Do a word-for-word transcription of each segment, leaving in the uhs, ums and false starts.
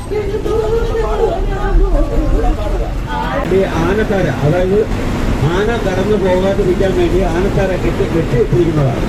ആനത്താര, അതായത് ആന കടന്നു പോകാതിരിക്കാൻ വേണ്ടി ആനത്താര കെട്ടി കെട്ടിയിട്ടിരിക്കുന്നതാണ്.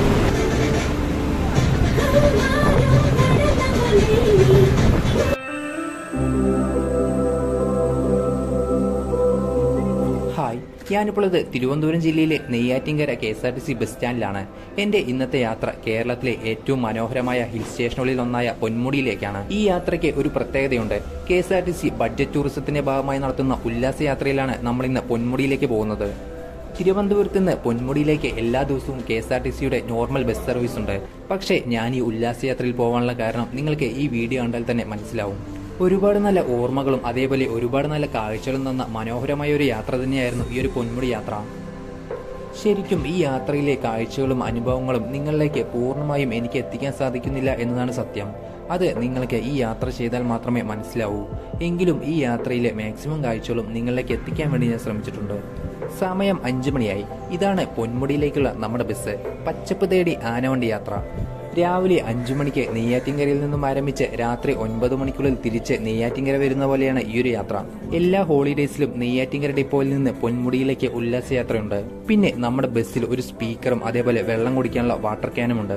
ഹായ്, ഞാനിപ്പോൾ ഇത് തിരുവനന്തപുരം ജില്ലയിലെ Neyyattinkara K S R T C bus സ്റ്റാൻഡിലാണ്. എന്റെ ഇന്നത്തെ യാത്ര കേരളത്തിലെ ഏറ്റവും മനോഹരമായ ഹിൽ സ്റ്റേഷനുകളിൽ ഒന്നായ പൊന്മുടിയിലേക്കാണ്. ഈ യാത്രയ്ക്ക് ഒരു പ്രത്യേകതയുണ്ട്. K S R T C budget ടൂറിസത്തിന്റെ ഭാഗമായി നടത്തുന്ന ഉല്ലാസയാത്രയിലാണ് നമ്മൾ ഇന്ന് പൊന്മുടിയിലേക്ക് പോകുന്നത്. തിരുവനന്തപുരത്ത് നിന്ന് പൊന്മുടിയിലേക്ക് എല്ലാ ദിവസവും കെ എസ് ആർ ടി സിയുടെ നോർമൽ ബസ് സർവീസ് ഉണ്ട്. പക്ഷേ ഞാൻ ഈ ഉല്ലാസയാത്രയിൽ പോകാനുള്ള കാരണം നിങ്ങൾക്ക് ഈ വീഡിയോ കണ്ടാൽ തന്നെ മനസ്സിലാവും. ഒരുപാട് നല്ല ഓർമ്മകളും അതേപോലെ ഒരുപാട് നല്ല കാഴ്ചകളും തന്ന മനോഹരമായ ഒരു യാത്ര തന്നെയായിരുന്നു ഈ ഒരു പൊന്മുടി യാത്ര. ശരിക്കും ഈ യാത്രയിലെ കാഴ്ചകളും അനുഭവങ്ങളും നിങ്ങളിലേക്ക് പൂർണ്ണമായും എനിക്ക് എത്തിക്കാൻ സാധിക്കുന്നില്ല എന്നതാണ് സത്യം. അത് നിങ്ങൾക്ക് ഈ യാത്ര ചെയ്താൽ മാത്രമേ മനസ്സിലാവൂ. എങ്കിലും ഈ യാത്രയിലെ മാക്സിമം കാഴ്ചകളും നിങ്ങളിലേക്ക് എത്തിക്കാൻ വേണ്ടി ഞാൻ ശ്രമിച്ചിട്ടുണ്ട്. സമയം അഞ്ചു മണിയായി. ഇതാണ് പൊന്മുടിയിലേക്കുള്ള നമ്മുടെ ബസ്, പച്ചപ്പ് തേടി ആനവണ്ടി യാത്ര. രാവിലെ അഞ്ചു മണിക്ക് നെയ്യാറ്റിങ്കരയിൽ നിന്നും ആരംഭിച്ച് രാത്രി ഒൻപത് മണിക്കുള്ളിൽ തിരിച്ച് നെയ്യാറ്റിങ്കര വരുന്ന പോലെയാണ് ഈ ഒരു യാത്ര. എല്ലാ ഹോളിഡേയ്സിലും നെയ്യാറ്റിങ്കര ഡിപ്പോയിൽ നിന്ന് പൊന്മുടിയിലേക്ക് ഉല്ലാസയാത്രയുണ്ട്. പിന്നെ നമ്മുടെ ബസ്സിൽ ഒരു സ്പീക്കറും അതേപോലെ വെള്ളം കുടിക്കാനുള്ള വാട്ടർ ക്യാനുമുണ്ട്.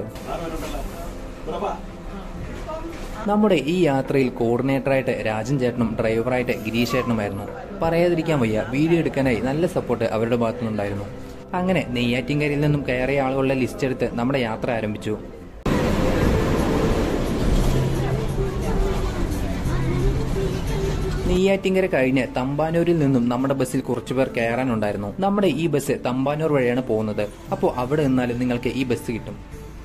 നമ്മുടെ ഈ യാത്രയിൽ കോർഡിനേറ്ററായിട്ട് രാജൻ ചേട്ടനും ഡ്രൈവറായിട്ട് ഗിരീഷ് ചേട്ടനുമായിരുന്നു. പറയാതിരിക്കാൻ വയ്യ, വീഡിയോ എടുക്കാനായി നല്ല സപ്പോർട്ട് അവരുടെ ഭാഗത്തുനിന്നുണ്ടായിരുന്നു. അങ്ങനെ നെയ്യാറ്റിങ്കരയിൽ നിന്നും കയറിയ ആളുകളുടെ ലിസ്റ്റ് എടുത്ത് നമ്മുടെ യാത്ര ആരംഭിച്ചു. നെയ്യാറ്റിങ്കര കഴിഞ്ഞ് തമ്പാനൂരിൽ നിന്നും നമ്മുടെ ബസ്സിൽ കുറച്ചുപേർ കയറാനുണ്ടായിരുന്നു. നമ്മുടെ ഈ ബസ് തമ്പാനൂർ വഴിയാണ് പോകുന്നത്. അപ്പോൾ അവിടെ നിന്നാലും നിങ്ങൾക്ക് ഈ ബസ് കിട്ടും.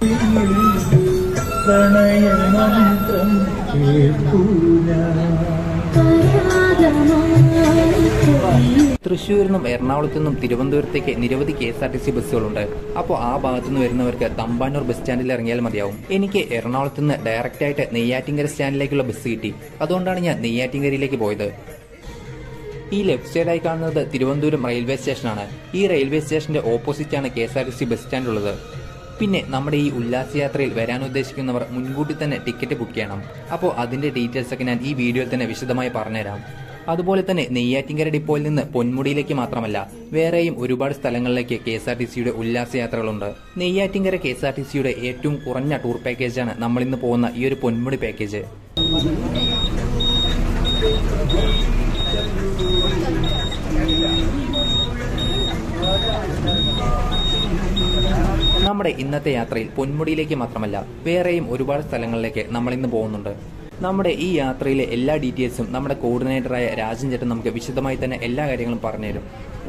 തൃശ്ശൂരിൽ നിന്നും എറണാകുളത്തു നിന്നും തിരുവനന്തപുരത്തേക്ക് നിരവധി K S R T C ബസ്സുകളുണ്ട്. അപ്പോൾ ആ ഭാഗത്തുനിന്ന് വരുന്നവർക്ക് തമ്പാനൂർ ബസ് സ്റ്റാൻഡിൽ ഇറങ്ങിയാൽ മതിയാവും. എനിക്ക് എറണാകുളത്ത് നിന്ന് ഡയറക്റ്റ് ആയിട്ട് നെയ്യാറ്റിങ്കര സ്റ്റാൻഡിലേക്കുള്ള ബസ് കിട്ടി. അതുകൊണ്ടാണ് ഞാൻ നെയ്യാറ്റിങ്കരയിലേക്ക് പോയത്. ഈ ലെഫ്റ്റ് സൈഡായി കാണുന്നത് തിരുവനന്തപുരം റെയിൽവേ സ്റ്റേഷനാണ്. ഈ റെയിൽവേ സ്റ്റേഷന്റെ ഓപ്പോസിറ്റാണ് K S R T C bus stand ഉള്ളത്. പിന്നെ നമ്മുടെ ഈ ഉല്ലാസയാത്രയിൽ വരാൻ ഉദ്ദേശിക്കുന്നവർ മുൻകൂട്ടി തന്നെ ടിക്കറ്റ് ബുക്ക് ചെയ്യണം. അപ്പോൾ അതിന്റെ ഡീറ്റെയിൽസ് ഒക്കെ ഞാൻ ഈ വീഡിയോയിൽ തന്നെ വിശദമായി പറഞ്ഞുതരാം. അതുപോലെ തന്നെ നെയ്യാറ്റിങ്കര ഡിപ്പോയിൽ നിന്ന് പൊന്മുടിയിലേക്ക് മാത്രമല്ല വേറെയും ഒരുപാട് സ്ഥലങ്ങളിലേക്ക് കെ എസ് ആർ ടി സിയുടെ ഉല്ലാസയാത്രകളുണ്ട്. Neyyattinkara K S R T സിയുടെ ഏറ്റവും കുറഞ്ഞ ടൂർ പാക്കേജാണ് നമ്മൾ ഇന്ന് പോകുന്ന ഈ ഒരു പൊന്മുടി പാക്കേജ്. നമ്മുടെ ഇന്നത്തെ യാത്രയിൽ പൊന്മുടിയിലേക്ക് മാത്രമല്ല വേറെയും ഒരുപാട് സ്ഥലങ്ങളിലേക്ക് നമ്മൾ ഇന്ന് പോകുന്നുണ്ട്. നമ്മുടെ ഈ യാത്രയിലെ എല്ലാ ഡീറ്റെയിൽസും നമ്മുടെ കോർഡിനേറ്ററായ രാജൻ ചേട്ടൻ നമുക്ക് വിശദമായി തന്നെ എല്ലാ കാര്യങ്ങളും പറഞ്ഞുതരും.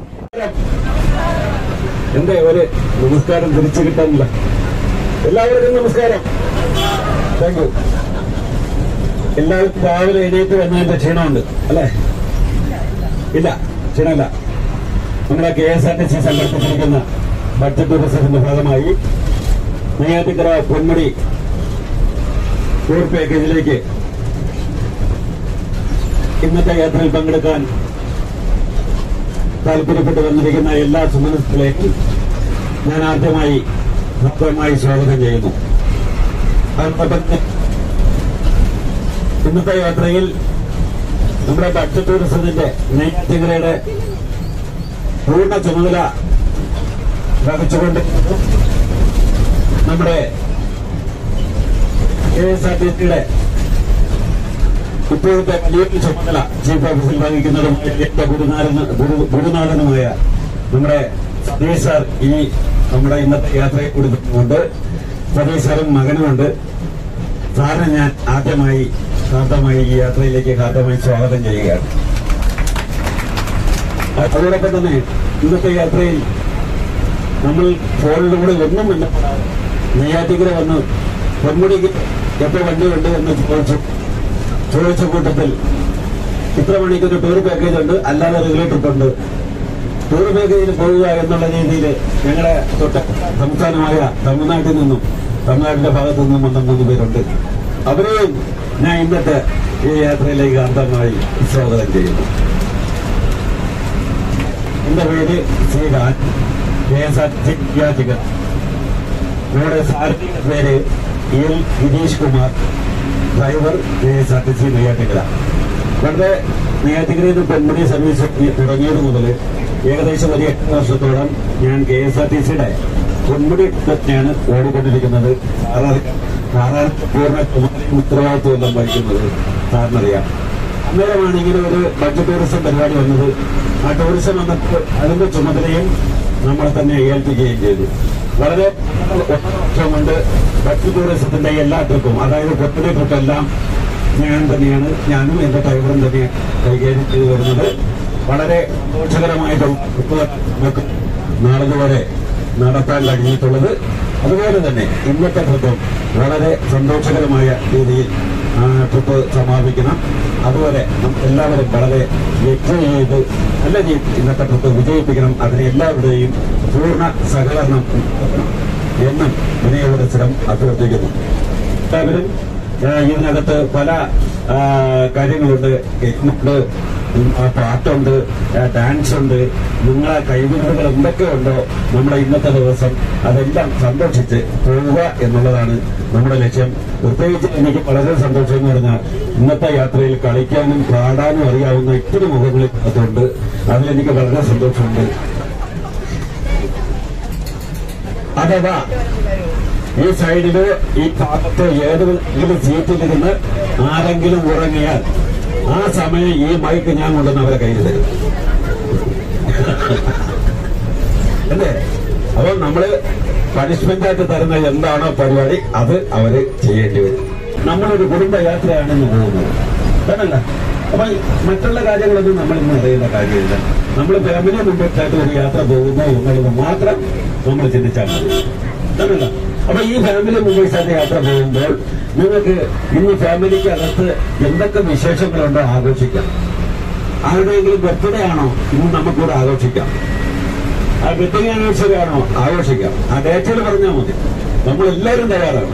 എന്റെ ഒരു നമസ്കാരം തിരിച്ചു കിട്ടാനില്ല. എല്ലാവർക്കും നമസ്കാരം. Thank you. എല്ലാവർക്കും രാവിലെ എഴുന്നേറ്റ് വന്നതിന്റെ ക്ഷീണമുണ്ട് അല്ലേ? ഇല്ല, ക്ഷീണമില്ല. നമ്മുടെ K S R T C സംഘടിപ്പിച്ചിരിക്കുന്ന ബഡ്ജറ്റ് ടൂറിസത്തിന്റെ ഭാഗമായി നെയ്യാറ്റിങ്കര പൊന്മുടി ടൂർ പാക്കേജിലേക്ക് ഇന്നത്തെ യാത്രയിൽ പങ്കെടുക്കാൻ താല്പര്യപ്പെട്ടു വന്നിരിക്കുന്ന എല്ലാ സുമനസ്സുകളെയും ഞാൻ ആദ്യമായി ഭക്തമായി സ്വാഗതം ചെയ്യുന്നു. ഇന്നത്തെ യാത്രയിൽ നമ്മുടെ ബഡ്ജറ്റ് ടൂറിസത്തിന്റെ നെയ്യാറ്റിങ്കരയുടെ പൂർണ്ണ ചുമതല വഹിച്ചുകൊണ്ട് നമ്മുടെ കെ എസ് ആർ ടി സിയുടെ ഇപ്പോഴത്തെ വലിയൊരു ചുമതല ചീഫ് ഓഫീസിൽ വഹിക്കുന്നതുമായ എന്റെ ഗുരുനാഥനുമായ നമ്മുടെ സതീഷ് സാർ ഈ നമ്മുടെ ഇന്നത്തെ യാത്രയെ കൊടുക്കുന്നുണ്ട്. സതീഷ് സാറും മകനുമുണ്ട്. സാറിനെ ഞാൻ ആദ്യമായി ഹാർദമായി ഈ യാത്രയിലേക്ക് ഹാർദമായി സ്വാഗതം ചെയ്യുകയാണ്. അതോടൊപ്പം തന്നെ ഇന്നത്തെ യാത്രയിൽ നമ്മൾ ഫോണിലൂടെ ഒന്നും ബന്ധപ്പെടാതെ നെയ്യാറ്റിങ്കര വന്ന് പൊന്മുടിക്ക് എപ്പോൾ വണ്ടിയുണ്ട് എന്ന് ചോദിച്ചു ചോദിച്ച കൂട്ടത്തിൽ ഇത്ര മണിക്കൊരു ടൂർ പാക്കേജ് ഉണ്ട്, അല്ലാതെ റെഗുലർ ട്രിപ്പ് ഉണ്ട്. ടൂർ പാക്കേജിൽ പോവുക എന്നുള്ള രീതിയിൽ ഞങ്ങളുടെ തൊട്ട സംസ്ഥാനമായ തമിഴ്നാട്ടിൽ നിന്നും തമിഴ്നാട്ടിന്റെ ഭാഗത്തു നിന്നും വന്ന മൂന്ന് പേരുണ്ട്. അവരെയും ഞാൻ ഇന്നത്തെ ഈ യാത്രയിലേക്ക് അന്തമായി സ്വാഗതം ചെയ്യുന്നു. എന്റെ പേര് Srikan, K S R T C Neyyattinkara. നമ്മുടെ സാരഥിയുടെ പേര് L Girish Kumar, driver K S R T C Neyyattinkara. വളരെ നെയ്യാറ്റിങ്കരയിൽ നിന്ന് പൊന്മുടി സർവീസ് തുടങ്ങിയത് മുതൽ ഏകദേശം ഒരു എട്ട് വർഷത്തോളം ഞാൻ കെ എസ് ആർ ടി സിയുടെ പൊന്മുടി തന്നെയാണ് ഓടിക്കൊണ്ടിരിക്കുന്നത്. സാധാരണ പൂർണ്ണ ചുമതലയും ഉത്തരവാദിത്വം എല്ലാം വഹിക്കുന്നത് സാറിനറിയാം. അന്നേരമാണ് ഇങ്ങനെ ഒരു ബഡ്ജറ്റ് ടൂറിസം പരിപാടി വന്നത്. ആ ടൂറിസം വന്നപ്പോൾ അതിന്റെ ചുമതലയും നമ്മളെ തന്നെ ഏൽപ്പിക്കുകയും ചെയ്തു. വളരെ വർഷം കൊണ്ട് ബഡ്ജറ്റ് ടൂറിസത്തിന്റെ എല്ലാ ട്രിപ്പും, അതായത് കൊട്ടിലെ ട്രിപ്പെല്ലാം ഞാൻ തന്നെയാണ്, ഞാനും എന്റെ ഡ്രൈവറും തന്നെയാണ് കൈകാര്യം ചെയ്തു വരുന്നത്. വളരെ സന്തോഷകരമായിട്ട് നമുക്ക് നാളിതുവരെ നടത്താൻ കഴിഞ്ഞിട്ടുള്ളത്. അതുപോലെ തന്നെ ഇന്നത്തെ ട്രിപ്പും വളരെ സന്തോഷകരമായ രീതിയിൽ ട്രിപ്പ് സമാപിക്കണം. അതുപോലെ എല്ലാവരും വളരെ എൻജോയ് ചെയ്ത് നല്ല രീതിയിൽ ഇന്നത്തെ ട്രിപ്പ് വിജയിപ്പിക്കണം. അതിന് എല്ലാവരുടെയും പൂർണ്ണ സഹകരണം എന്നും വിനയോടസ്സരം അഭ്യർത്ഥിക്കുന്നു. എല്ലാവരും ഇതിനകത്ത് പല കാര്യങ്ങളുണ്ട്. ഗെയിമുണ്ട്, പാട്ടുണ്ട്, ഡാൻസ് ഉണ്ട്, നിങ്ങളെ കൈവിരുന്നുകൾ എന്തൊക്കെ ഉണ്ടോ നമ്മുടെ ഇന്നത്തെ ദിവസം അതെല്ലാം സന്തോഷിച്ച് പോവുക എന്നുള്ളതാണ് നമ്മുടെ ലക്ഷ്യം. പ്രത്യേകിച്ച് എനിക്ക് വളരെ സന്തോഷം എന്ന് പറഞ്ഞാൽ ഇന്നത്തെ യാത്രയിൽ കളിക്കാനും പാടാനും അറിയാവുന്ന ഇത്തിരി മുഖങ്ങളിൽ അതുകൊണ്ട് അതിലെനിക്ക് വളരെ സന്തോഷമുണ്ട്. അഥവാ ഈ സൈഡില് ഈ ഭാഗത്ത് ഏതെങ്കിലും സീറ്റിലിരുന്ന് ആരെങ്കിലും ഉറങ്ങിയാൽ ആ സമയം ഈ മൈക്ക് ഞാൻ കൊണ്ടുവന്ന് അവരെ കയ്യിൽ തരും. അല്ലേ? അപ്പോൾ നമ്മള് പണിഷ്മെന്റായിട്ട് തരുന്ന എന്താണോ പരിപാടി അത് അവര് ചെയ്യേണ്ടി വരും. നമ്മളൊരു കുടുംബയാത്രയാണെന്ന് പോകുന്നത് അതല്ല. അപ്പൊ മറ്റുള്ള കാര്യങ്ങളൊന്നും നമ്മളിന്ന് അറിയുന്ന കാര്യമില്ല. നമ്മൾ ഫാമിലി മെമ്പേഴ്സായിട്ട് ഒരു യാത്ര പോകുന്നു എന്നുള്ളത് മാത്രം നമ്മൾ ചിന്തിച്ചാൽ മതി അതല്ല. അപ്പൊ ഈ ഫാമിലി മെമ്പേഴ്സായിട്ട് യാത്ര പോകുമ്പോൾ നിങ്ങൾക്ക് ഇന്ന് ഫാമിലിക്ക് അകത്ത് എന്തൊക്കെ വിശേഷങ്ങളുണ്ടോ ആഘോഷിക്കാം. ആരുടെയെങ്കിലും ബർത്ത്ഡേ ആണോ ഇന്ന് നമുക്കിവിടെ ആഘോഷിക്കാം. ആ വെഡിങ് ആനിവേഴ്സറി ആണോ ആഘോഷിക്കാം. ആ ഡേറ്റുകൾ പറഞ്ഞാൽ മതി. നമ്മളെല്ലാവരും തയ്യാറാണ്.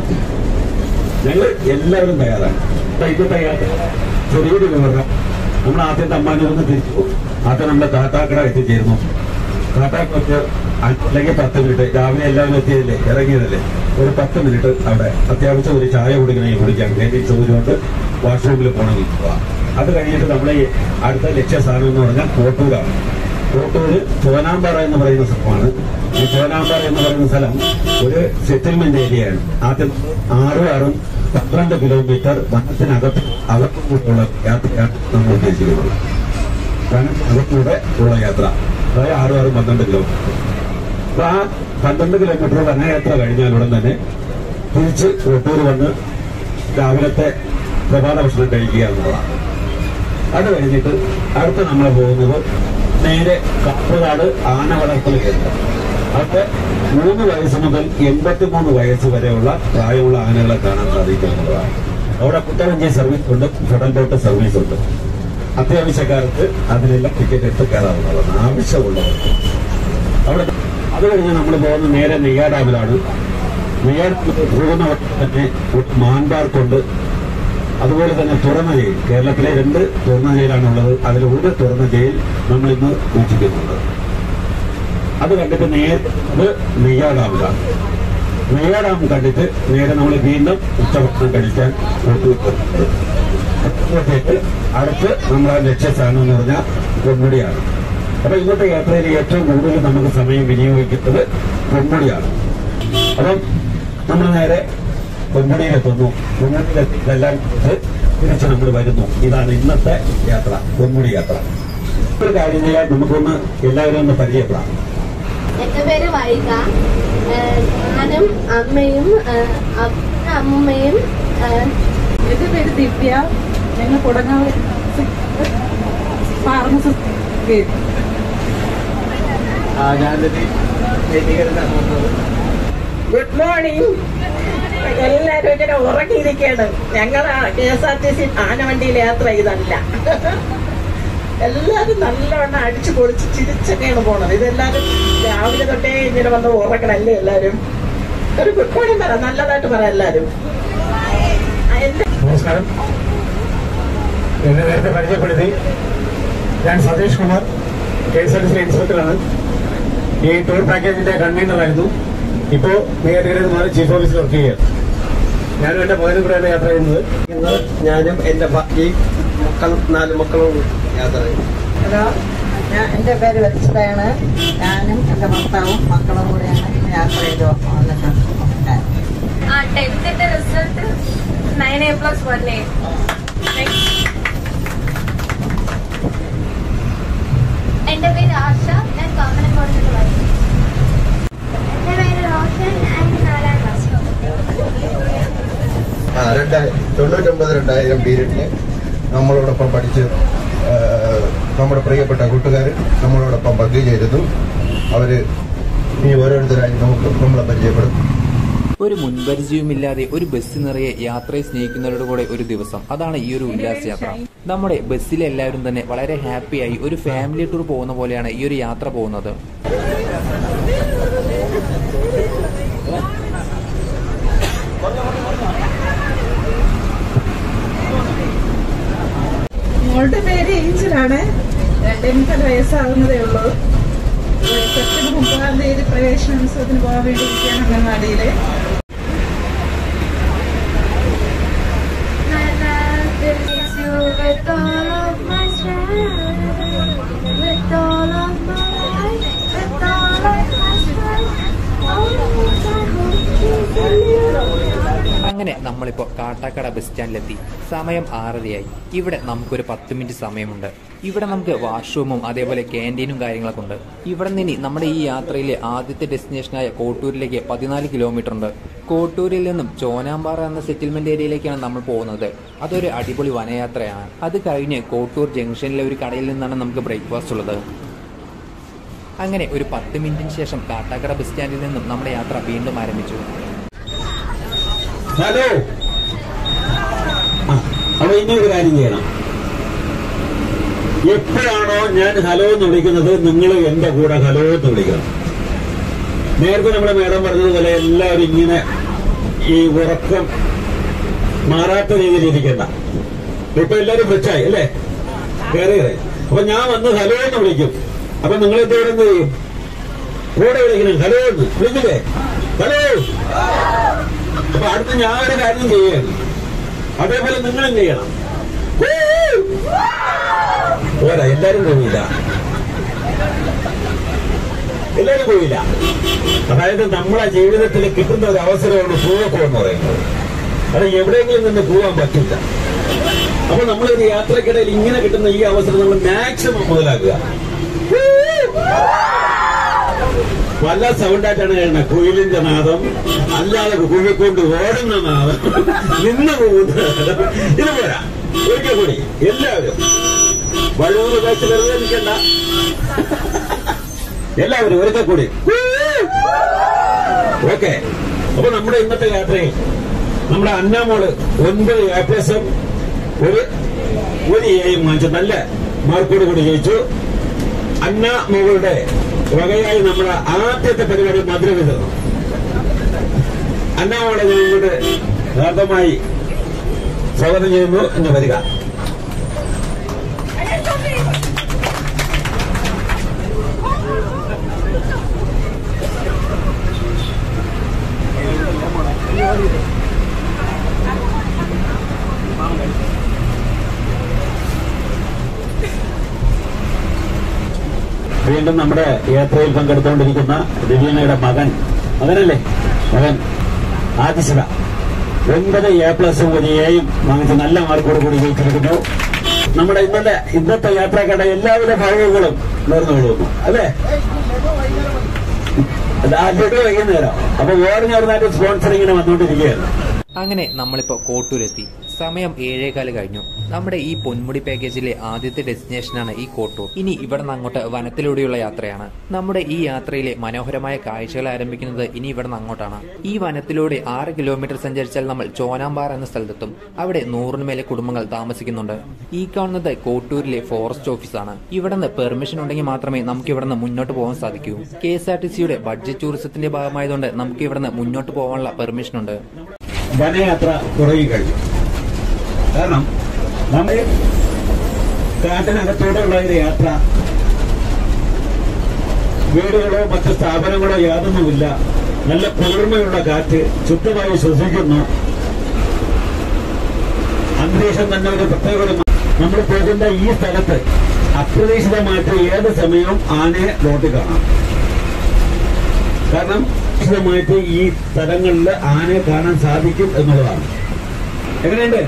ഞങ്ങൾ എല്ലാവരും തയ്യാറാണ്. അപ്പൊ ഇന്നത്തെ യാത്ര ചെറിയൊരു വിവരണം. നമ്മൾ ആദ്യം തമ്മാനൂരിൽ നിന്ന് തിരിച്ചു പോകും. ആദ്യം നമ്മുടെ കാട്ടാക്കട എത്തിച്ചേരുന്നു. കാട്ടാക്കട അല്ലെങ്കിൽ പത്ത് മിനിറ്റ് രാവിലെ എല്ലാവരും എത്തിയതല്ലേ, ഇറങ്ങിയതല്ലേ, ഒരു പത്ത് മിനിറ്റ് അവിടെ അത്യാവശ്യം ഒരു ചായ കുടിക്കണമെങ്കിൽ കുടിക്കാൻ വേണ്ടി ചോദിച്ചുകൊണ്ട് വാഷ്റൂമിൽ പോകണമെങ്കിൽ പോവാം. അത് കഴിഞ്ഞിട്ട് നമ്മളെ അടുത്ത ലക്ഷ്യസ്ഥാനം എന്ന് പറഞ്ഞാൽ കോട്ടൂരാണ്. കോട്ടൂര് ചോനാമ്പാറ എന്ന് പറയുന്ന സ്ഥലമാണ്. ഈ ചോനാമ്പാറ എന്ന് പറയുന്ന സ്ഥലം ഒരു സെറ്റിൽമെന്റ് ഏരിയയാണ്. ആദ്യം ആറും ആറും പന്ത്രണ്ട് കിലോമീറ്റർ വനത്തിനകത്ത് അകത്തുകൂടെയുള്ള യാത്രയാണ് നമ്മൾ ഉദ്ദേശിക്കുന്നത്. വനത്തിനകത്തൂടെ ഉള്ള യാത്ര, അതായത് ആറും ആറും പന്ത്രണ്ട് കിലോമീറ്റർ. അപ്പൊ ആ പന്ത്രണ്ട് കിലോമീറ്റർ വനയാത്ര കഴിഞ്ഞാൽ ഉടൻ തന്നെ തിരിച്ച് കോട്ടൂർ വന്ന് രാവിലത്തെ പ്രഭാത ഭക്ഷണം കഴിക്കുക എന്നുള്ളതാണ്. അത് കഴിഞ്ഞിട്ട് അടുത്ത് നമ്മൾ പോകുന്നത് നേരെ കാപ്പുകാട് ആന വളർത്തൽ കേന്ദ്രം. അവിടെ മൂന്ന് വയസ്സ് മുതൽ എൺപത്തിമൂന്ന് വയസ്സ് വരെയുള്ള പ്രായമുള്ള ആനകളെ കാണാൻ സാധിക്കുന്നതാണ്. അവിടെ കുട്ടവഞ്ചി സർവീസ് ഉണ്ട്, ഷട്ടൽ ബോട്ട് സർവീസ് ഉണ്ട്. അത്യാവശ്യക്കാർക്ക് അതിലെല്ലാം ടിക്കറ്റ് എടുത്ത് കയറാവുന്നതാണ് ആവശ്യമുള്ളവർക്ക്. അവിടെ അത് കഴിഞ്ഞ് നമ്മൾ പോകുന്ന നേരെ നെയ്യാർ ഡാമിലാണ്. നെയ്യാർ പോകുന്ന തന്നെ ഒരു മാൻപാർക്കുണ്ട്. അതുപോലെ തന്നെ തുറന്ന ജയിൽ, കേരളത്തിലെ രണ്ട് തുറന്ന ജയിലാണുള്ളത്. അതിൽ ഒരു തുറന്ന ജയിൽ നമ്മൾ ഇന്ന് സൂക്ഷിക്കുന്നുണ്ട്. അത് കണ്ടിട്ട് നേരെ അത് നെയ്യാർ ഡാമിലാണ്. നെയ്യാർ ഡാം കണ്ടിട്ട് നേരെ നമ്മൾ വീണ്ടും ഉച്ചഭക്ഷണം കഴിക്കാൻ കൂട്ടുവെക്കുന്നത്. അടുത്ത് നമ്മളെ ലക്ഷ്യസ്ഥാനം എന്ന് പറഞ്ഞാൽ പൊന്മുടിയാണ്. അപ്പൊ ഇന്നത്തെ യാത്രയിൽ ഏറ്റവും കൂടുതൽ നമുക്ക് സമയം വിനിയോഗിക്കുന്നത് പൊന്മുടിയാണ്. അപ്പം നമ്മൾ നേരെ പൊന്മുടിയിലെത്തുന്നു. പൊന്മുടിയിലെത്തി ഇതെല്ലാം തിരിച്ച് നമ്മൾ വരുന്നു. ഇതാണ് ഇന്നത്തെ യാത്ര, പൊന്മുടി യാത്ര. ഒരു കാര്യം ചെയ്യാൻ നമുക്കൊന്ന് എല്ലാവരും ഒന്ന് പരിചയപ്പെടാം. എന്റെ പേര് വൈക. ഞാനും അമ്മയും അമ്മയും എന്റെ പേര് ദിവ്യ. ഞങ്ങൾ കൊടങ്ങാവ് ഫാർമസിസ്റ്റ്. Good morning. എല്ലാരും ഇങ്ങനെ ഉറങ്ങിയിരിക്കുകയാണ്. ഞങ്ങൾ K S R T C ആനവണ്ടിയിൽ യാത്ര ചെയ്തല്ല. എല്ലാരും നല്ലവണ്ണം അടിച്ചു പൊളിച്ച് ചിരിച്ചൊക്കെയാണ് പോണത്. ഇതെല്ലാരും രാവിലെ തൊട്ടേ ഇങ്ങനെ വന്ന് ഉറക്കണല്ലേ എല്ലാരും. ഒരു ഗുഡ് മോർണിംഗ് പറ, നല്ലതായിട്ട് പറ എല്ലാരും. നമസ്കാരം. എന്നെ നേരത്തെ പരിചയപ്പെടുത്തി. ഞാൻ Satheesh Kumar, K S R T C ഇൻസ്പെക്ടറാണ്. ഈ ടൂർ പാക്കേജിന്റെ കൺവീനറായിരുന്നു. ഇപ്പോ നെയ്യാറ്റിൻകരയിൽ നിന്ന് ചീഫ് ഓഫീസിൽ വർക്ക് ചെയ്യുക. ഞാനും എന്റെ മകനും കൂടെയാണ് യാത്ര ചെയ്യുന്നത്. ഇന്ന് ഞാനും എന്റെ ഈ മക്കളും നാല് മക്കളും യാത്ര ചെയ്യും. ഹലോ, ഞാൻ എൻ്റെ പേര് വത്സവയാണ്. ഞാനും എൻ്റെ ഭർത്താവും മക്കളും കൂടെയാണ് യാത്ര ചെയ്ത് വന്നിട്ടുണ്ട്. ടെൻത്തിന്റെ result nine A plus one A. എന്റെ പേര് ആശ, ഞാൻ കോമൺ കോളേജിൽ പഠിക്കുന്നു. എന്റെ പേര് റോഷൻ, ഞാൻ നാലാം ക്ലാസ്. ആ രണ്ടായിരം തൊണ്ണൂറ്റൊമ്പത് രണ്ടായിരം പീരീഡില് നമ്മളോടൊപ്പം പഠിച്ച് നമ്മുടെ പ്രിയപ്പെട്ട കൂട്ടുകാർ നമ്മളോടൊപ്പം പങ്കുചേരുന്നു. അവര് ഇനി ഓരോരുത്തരായി നമുക്ക് നമ്മളെ പരിചയപ്പെടും. ഒരു മുൻപരിചയവുമില്ലാതെ ഒരു ബസ് നിറയെ യാത്രയെ സ്നേഹിക്കുന്നവരുടെ കൂടെ ഒരു ദിവസം, അതാണ് ഈ ഒരു ഉല്ലാസയാത്ര. നമ്മുടെ ബസ്സിലെ എല്ലാവരും തന്നെ വളരെ ഹാപ്പിയായി ഒരു ഫാമിലി ടൂർ പോകുന്ന പോലെയാണ് ഈ ഒരു യാത്ര പോകുന്നത്. മോളുടെ പേര് ഏഞ്ചലാണ്. രണ്ടേമുക്കാൽ വയസ്സാകുന്നതേ ഉള്ളൂ. സെപ്റ്റംബർ മുപ്പതാം തീയതി പ്രവേശനോത്സവത്തിന് പോകാൻ വേണ്ടിയിരിക്കുകയാണ് അംഗൻവാടിയില്. അങ്ങനെ നമ്മളിപ്പോ കാട്ടാക്കട ബസ് സ്റ്റാൻഡിലെത്തി. സമയം ആറരയായി. ഇവിടെ നമുക്കൊരു പത്ത് മിനിറ്റ് സമയമുണ്ട്. ഇവിടെ നമുക്ക് വാഷ്റൂമും അതേപോലെ ക്യാൻറ്റീനും കാര്യങ്ങളൊക്കെ ഉണ്ട്. ഇവിടെ നിന്ന് നമ്മുടെ ഈ യാത്രയിലെ ആദ്യത്തെ ഡെസ്റ്റിനേഷനായ കോട്ടൂരിലേക്ക് പതിനാല് കിലോമീറ്റർ ഉണ്ട്. കോട്ടൂരിൽ നിന്നും ചോനാമ്പാറ എന്ന സെറ്റിൽമെന്റ് ഏരിയയിലേക്കാണ് നമ്മൾ പോകുന്നത്. അതൊരു അടിപൊളി വനയാത്രയാണ്. അത് കഴിഞ്ഞ് കോട്ടൂർ ജംഗ്ഷനിലെ ഒരു കടയിൽ നിന്നാണ് നമുക്ക് ബ്രേക്ക്ഫാസ്റ്റ് ഉള്ളത്. അങ്ങനെ ഒരു പത്ത് മിനിറ്റിന് ശേഷം കാട്ടാക്കട ബസ് സ്റ്റാൻഡിൽ നിന്നും നമ്മുടെ യാത്ര വീണ്ടും ആരംഭിച്ചു. ഹലോ, അപ്പൊ ഇനി ഒരു കാര്യം ചെയ്യണം. എപ്പോഴാണോ ഞാൻ ഹലോ എന്ന് വിളിക്കുന്നത്, നിങ്ങൾ എന്റെ കൂടെ ഹലോ എന്ന് വിളിക്കണം. നേരത്തെ നമ്മുടെ മേഡം പറഞ്ഞതുപോലെ എല്ലാവരും ഇങ്ങനെ ഈ ഉറക്കം മാറാത്ത രീതിയിൽ ഇരിക്കണ്ട. ഇപ്പൊ എല്ലാവരും ഫ്രഷായി അല്ലേ, കയറി കയറി. അപ്പൊ ഞാൻ വന്ന് ഹലോ എന്ന് വിളിക്കും. അപ്പൊ നിങ്ങൾ എന്തോടെ എന്ത് ചെയ്യും? കൂടെ വിളിക്കണം. ഹലോ എന്ന് വിളിക്കില്ലേ? ഹലോ. അപ്പൊ അടുത്ത് ഞാൻ ഒരു കാര്യം ചെയ്യുകയാണ്, അതേപോലെ നിങ്ങളും ചെയ്യണം. പോരാ, എല്ലാരും പോയില്ല, എല്ലാരും പോയില്ല. അതായത് നമ്മളെ ജീവിതത്തിൽ കിട്ടുന്ന ഒരു അവസരമാണ് പൂവൊക്കെ എന്ന് പറയുന്നത്. അത് എവിടെയെങ്കിലും നിന്ന് പോവാൻ പറ്റില്ല. അപ്പൊ നമ്മളൊരു യാത്രക്കിടയിൽ ഇങ്ങനെ കിട്ടുന്ന ഈ അവസരം നമ്മൾ മാക്സിമം മുതലാക്കുക. പല സൗണ്ടായിട്ടാണ് കഴിയുന്നത്. കുയിലിന്റെ നാദം, അല്ലാതെ കുഴിക്കൊണ്ട് ഓടുന്ന നാദം, നിന്ന് പോകുന്ന നാദം. ഇത് പോരാ, ഒരിക്കൽ കൂടി എല്ലാവരും വഴൂറ് വെച്ച് വെറുതെ നിൽക്കണ്ട. എല്ലാവരും ഒരിക്കൽ കൂടി. ഓക്കെ. അപ്പൊ നമ്മുടെ ഇന്നത്തെ യാത്രയിൽ നമ്മുടെ അന്നാമോള് ഒൻപത് എ പ്ലസും ഒരു ഒരു എയും വാങ്ങിച്ചു. നല്ല മാർക്കോട് കൂടി ജയിച്ചു. അന്ന മോളുടെ വകയായി നമ്മുടെ ആദ്യത്തെ പരിപാടി മധുരവിതരണം. അന്നാമോളെ ഞാൻ ഇങ്ങോട്ട് യഥാർത്ഥമായി സ്വാഗതം ചെയ്യുന്നു. എന്ന് വരിക. വീണ്ടും നമ്മുടെ യാത്രയിൽ പങ്കെടുത്തുകൊണ്ടിരിക്കുന്ന ദിവ്യനയുടെ മകൻ മകനല്ലേ മകൻ ആദിശിവ ഒൻപത് എ പ്ലസും ഒരു എയും വാങ്ങിച്ച് നല്ല മാർക്കോട് കൂടി ജയിച്ചിരിക്കുന്നു. നമ്മുടെ ഇന്നത്തെ ഇന്നത്തെ യാത്രക്കാരുടെ എല്ലാവിധ ഭാഗങ്ങളും നേർന്നുകൊള്ളുന്നു അല്ലേ? ആദ്യമായിട്ട് വൈകുന്നേരം. അപ്പൊ വേറെ ഞാനായിട്ട് സ്പോൺസറിങ്ങിന് വന്നുകൊണ്ടിരിക്കുകയാണ്. അങ്ങനെ നമ്മളിപ്പോ കോട്ടൂരെത്തി. സമയം ഏഴേകാല് കഴിഞ്ഞു. നമ്മുടെ ഈ പൊന്മുടി പാക്കേജിലെ ആദ്യത്തെ ഡെസ്റ്റിനേഷനാണ് ഈ കോട്ടൂർ. ഇനി ഇവിടെ നിന്ന് അങ്ങോട്ട് വനത്തിലൂടെയുള്ള യാത്രയാണ്. നമ്മുടെ ഈ യാത്രയിലെ മനോഹരമായ കാഴ്ചകൾ ആരംഭിക്കുന്നത് ഇനി ഇവിടെ നിന്ന് അങ്ങോട്ടാണ്. ഈ വനത്തിലൂടെ ആറ് കിലോമീറ്റർ സഞ്ചരിച്ചാൽ നമ്മൾ ചോനാമ്പാറ എന്ന സ്ഥലത്തെത്തും. അവിടെ നൂറിന് മേലെ കുടുംബങ്ങൾ താമസിക്കുന്നുണ്ട്. ഈ കാണുന്നത് കോട്ടൂരിലെ ഫോറസ്റ്റ് ഓഫീസാണ്. ഇവിടെ നിന്ന് പെർമിഷൻ ഉണ്ടെങ്കിൽ മാത്രമേ നമുക്ക് ഇവിടെ നിന്ന് മുന്നോട്ട് പോകാൻ സാധിക്കൂ. കെ എസ് ആർ ടി സിയുടെ ബഡ്ജറ്റ് ടൂറിസത്തിന്റെ ഭാഗമായതുകൊണ്ട് നമുക്ക് ഇവിടെ നിന്ന് മുന്നോട്ട് പോകാനുള്ള പെർമിഷൻ ഉണ്ട്. വനയാത്ര തുടങ്ങി കഴിഞ്ഞു. കാരണം നമ്മൾ കാട്ടിനകത്തൂടെയുള്ള ഒരു യാത്ര, വീടുകളോ മറ്റ് സ്ഥാപനങ്ങളോ യാതൊന്നുമില്ല. നല്ല കുളിർമയുള്ള കാറ്റ്, ശുദ്ധമായി ശ്വസിക്കുന്നു. അന്തരീക്ഷം തന്നെ ഒരു പ്രത്യേക. നമ്മൾ പോകുന്ന ഈ സ്ഥലത്ത് അപ്രതീക്ഷിതമായിട്ട് ഏത് സമയവും ആനയെ റോട്ടിൽ കാണാം. കാരണം അപ്രതീക്ഷിതമായിട്ട് ഈ സ്ഥലങ്ങളിൽ ആനയെ കാണാൻ സാധിക്കും എന്നുള്ളതാണ്. എങ്ങനെയുണ്ട്?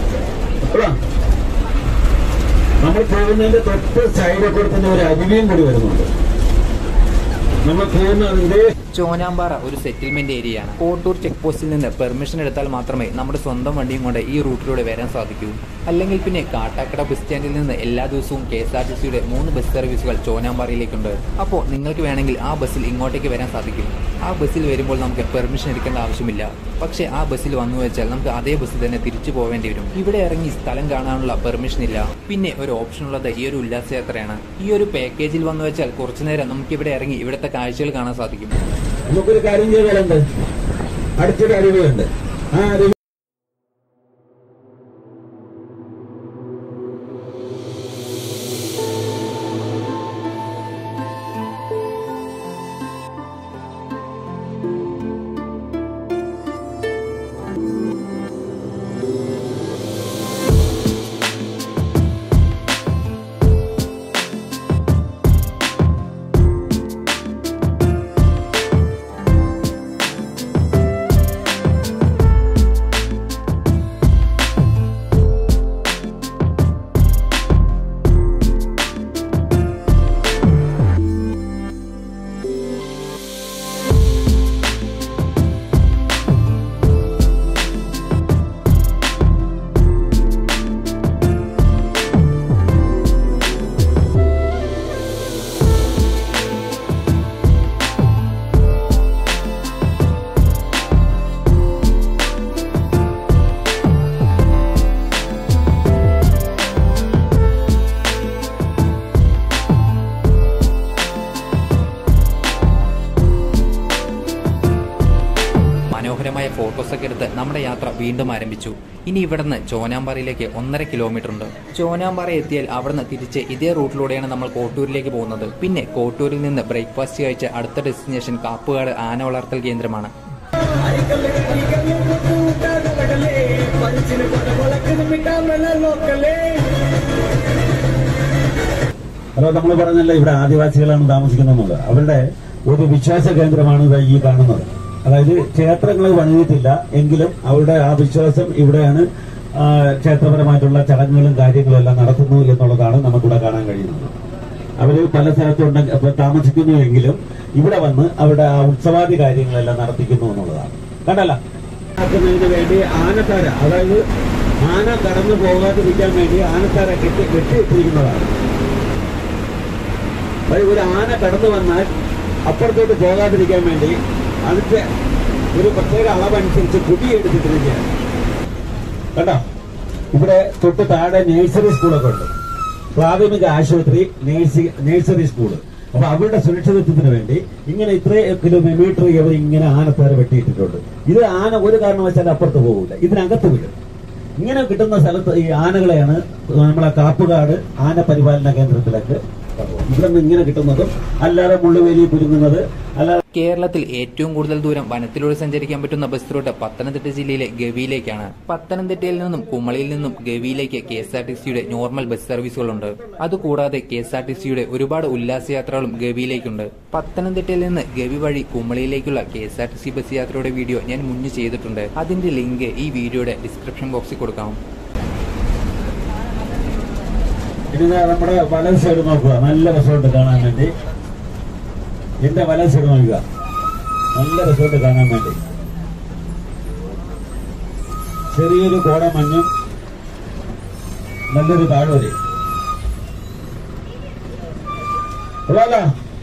നമ്മൾ പോകുന്നതിന്റെ തൊട്ട് സൈഡൊക്കെ തന്നെ ഒരു അരുവിയും കൂടി വരുന്നുണ്ട്. നമ്മൾ പോകുന്നതിന്റെ ചോനാമ്പാറ ഒരു സെറ്റിൽമെന്റ് ഏരിയയാണ്. കോട്ടൂർ ചെക്ക് പോസ്റ്റിൽ നിന്ന് പെർമിഷൻ എടുത്താൽ മാത്രമേ നമ്മുടെ സ്വന്തം വണ്ടിയും കൊണ്ട് ഈ റൂട്ടിലൂടെ വരാൻ സാധിക്കൂ. അല്ലെങ്കിൽ പിന്നെ കാട്ടാക്കട ബസ് സ്റ്റാൻഡിൽ നിന്ന് എല്ലാ ദിവസവും കെ എസ് ആർ ടി സിയുടെ മൂന്ന് ബസ് സർവീസുകൾ ചോനാമ്പാറയിലേക്കുണ്ട്. അപ്പോൾ നിങ്ങൾക്ക് വേണമെങ്കിൽ ആ ബസ്സിൽ ഇങ്ങോട്ടേക്ക് വരാൻ സാധിക്കും. ആ ബസ്സിൽ വരുമ്പോൾ നമുക്ക് പെർമിഷൻ എടുക്കേണ്ട ആവശ്യമില്ല. പക്ഷേ ആ ബസ്സിൽ വന്നു വെച്ചാൽ നമുക്ക് അതേ ബസ്സിൽ തന്നെ തിരിച്ചു പോവേണ്ടി വരും. ഇവിടെ ഇറങ്ങി സ്ഥലം കാണാനുള്ള പെർമിഷൻ ഇല്ല. പിന്നെ ഒരു ഓപ്ഷൻ ഉള്ളത് ഈ ഒരു ഉല്ലാസയാത്രയാണ്. ഈ ഒരു പാക്കേജിൽ വന്നു വെച്ചാൽ കുറച്ചു നേരം നമുക്ക് ഇവിടെ ഇറങ്ങി ഇവിടുത്തെ കാഴ്ചകൾ കാണാൻ സാധിക്കും. നമുക്കൊരു കാര്യം ചെയ്താലുണ്ട്, അടുത്തൊരു അരുവിയുണ്ട്. ആ അരുവി ഫോട്ടോസൊക്കെ എടുത്ത് നമ്മുടെ യാത്ര വീണ്ടും ആരംഭിച്ചു. ഇനി ഇവിടുന്ന് ചോനാമ്പാറയിലേക്ക് ഒന്നര കിലോമീറ്റർ ഉണ്ട്. ചോനാമ്പാറ എത്തിയാൽ അവിടുന്ന് തിരിച്ച് ഇതേ റൂട്ടിലൂടെയാണ് നമ്മൾ കോട്ടൂരിലേക്ക് പോകുന്നത്. പിന്നെ കോട്ടൂരിൽ നിന്ന് ബ്രേക്ക്ഫാസ്റ്റ് കഴിച്ച അടുത്ത ഡെസ്റ്റിനേഷൻ കാപ്പുകാട് ആന വളർത്തൽ കേന്ദ്രമാണ്. ഹലോ, നമ്മൾ പറഞ്ഞല്ലോ ഇവിടെ ആദിവാസികളാണ് താമസിക്കുന്നത്. അവരുടെ ഒരു വിശ്വാസ കേന്ദ്രമാണ് ഈ കാണുന്നത്. അതായത് ക്ഷേത്രങ്ങൾ പണിതിട്ടില്ല എങ്കിലും അവരുടെ ആ വിശ്വാസം ഇവിടെയാണ്. ക്ഷേത്രപരമായിട്ടുള്ള ചടങ്ങുകളും കാര്യങ്ങളും എല്ലാം നടത്തുന്നു എന്നുള്ളതാണ് നമുക്കിവിടെ കാണാൻ കഴിയുന്നത്. അവര് പല സ്ഥലത്തുണ്ടെങ്കിൽ താമസിക്കുന്നു എങ്കിലും ഇവിടെ വന്ന് അവരുടെ ആ ഉത്സവാദി കാര്യങ്ങളെല്ലാം നടത്തിക്കുന്നു എന്നുള്ളതാണ്. കണ്ടല്ല, ആക്കുന്നതിന് വേണ്ടി ആനത്താര, അതായത് ആന കടന്നു പോകാതിരിക്കാൻ വേണ്ടി ആനത്താര കെട്ടി കെട്ടിയിട്ടിരിക്കുന്നതാണ്. അതായത് ഒരു ആന കടന്നു വന്നാൽ അപ്പുറത്തോട്ട് പോകാതിരിക്കാൻ വേണ്ടി അതിന്റെ ഒരു പ്രത്യേക അളവനുസരിച്ച് കുടിയെടുത്തിട്ടിരിക്കുകയാണ്. കണ്ടോ, ഇവിടെ തൊട്ട് താഴെ നഴ്സറി സ്കൂളൊക്കെ ഉണ്ട്. പ്രാഥമിക ആശുപത്രി, നഴ്സറി സ്കൂള്. അപ്പൊ അവരുടെ സുരക്ഷിതത്വത്തിന് വേണ്ടി ഇങ്ങനെ ഇത്രയും കിലോമീറ്റർ ഇവർ ഇങ്ങനെ ആനത്താര വെട്ടിയിട്ടിട്ടുണ്ട്. ഇത് ആന ഒരു കാരണവശാലും അപ്പുറത്ത് പോകില്ല, ഇതിനകത്ത് വിടും. ഇങ്ങനെ കിട്ടുന്ന സ്ഥലത്ത് ഈ ആനകളെയാണ് നമ്മളെ കാപ്പുകാട് ആന പരിപാലന കേന്ദ്രത്തിലേക്ക് ഇവിടെ നിന്ന് ഇങ്ങനെ കിട്ടുന്നതും അല്ലാതെ മുള്ളുവേലി കുരുങ്ങുന്നത് അല്ലാതെ. കേരളത്തിൽ ഏറ്റവും കൂടുതൽ ദൂരം വനത്തിലൂടെ സഞ്ചരിക്കാൻ പറ്റുന്ന ബസ് റൂട്ട് പത്തനംതിട്ട ജില്ലയിലെ ഗവിയിലേക്കാണ്. പത്തനംതിട്ടയിൽ നിന്നും കുമളിയിൽ നിന്നും ഗവിയിലേക്ക് കെ എസ് ആർ ടി സിയുടെ നോർമൽ ബസ് സർവീസുകളുണ്ട്. അതുകൂടാതെ കെ എസ് ആർ ടി സിയുടെ ഒരുപാട് ഉല്ലാസയാത്രകളും ഗവിയിലേക്കുണ്ട്. പത്തനംതിട്ടയിൽ നിന്ന് ഗവി വഴി കുമളിയിലേക്കുള്ള K S R T C bus യാത്രയുടെ വീഡിയോ ഞാൻ മുന്നേ ചെയ്തിട്ടുണ്ട്. അതിന്റെ ലിങ്ക് ഈ വീഡിയോയുടെ ഡിസ്ക്രിപ്ഷൻ ബോക്സിൽ കൊടുക്കാം. ഇനി നമ്മുടെ വലത് സൈഡ് നോക്കുക, നല്ല രസമുണ്ട് കാണാൻ വേണ്ടി. എന്റെ വലത് സൈഡ് നോക്കുക, നല്ല രസമുണ്ട് കാണാൻ വേണ്ടി. ചെറിയൊരു കോടമഞ്ഞും നല്ലൊരു താഴ്വരയും. കൊള്ളാലോ?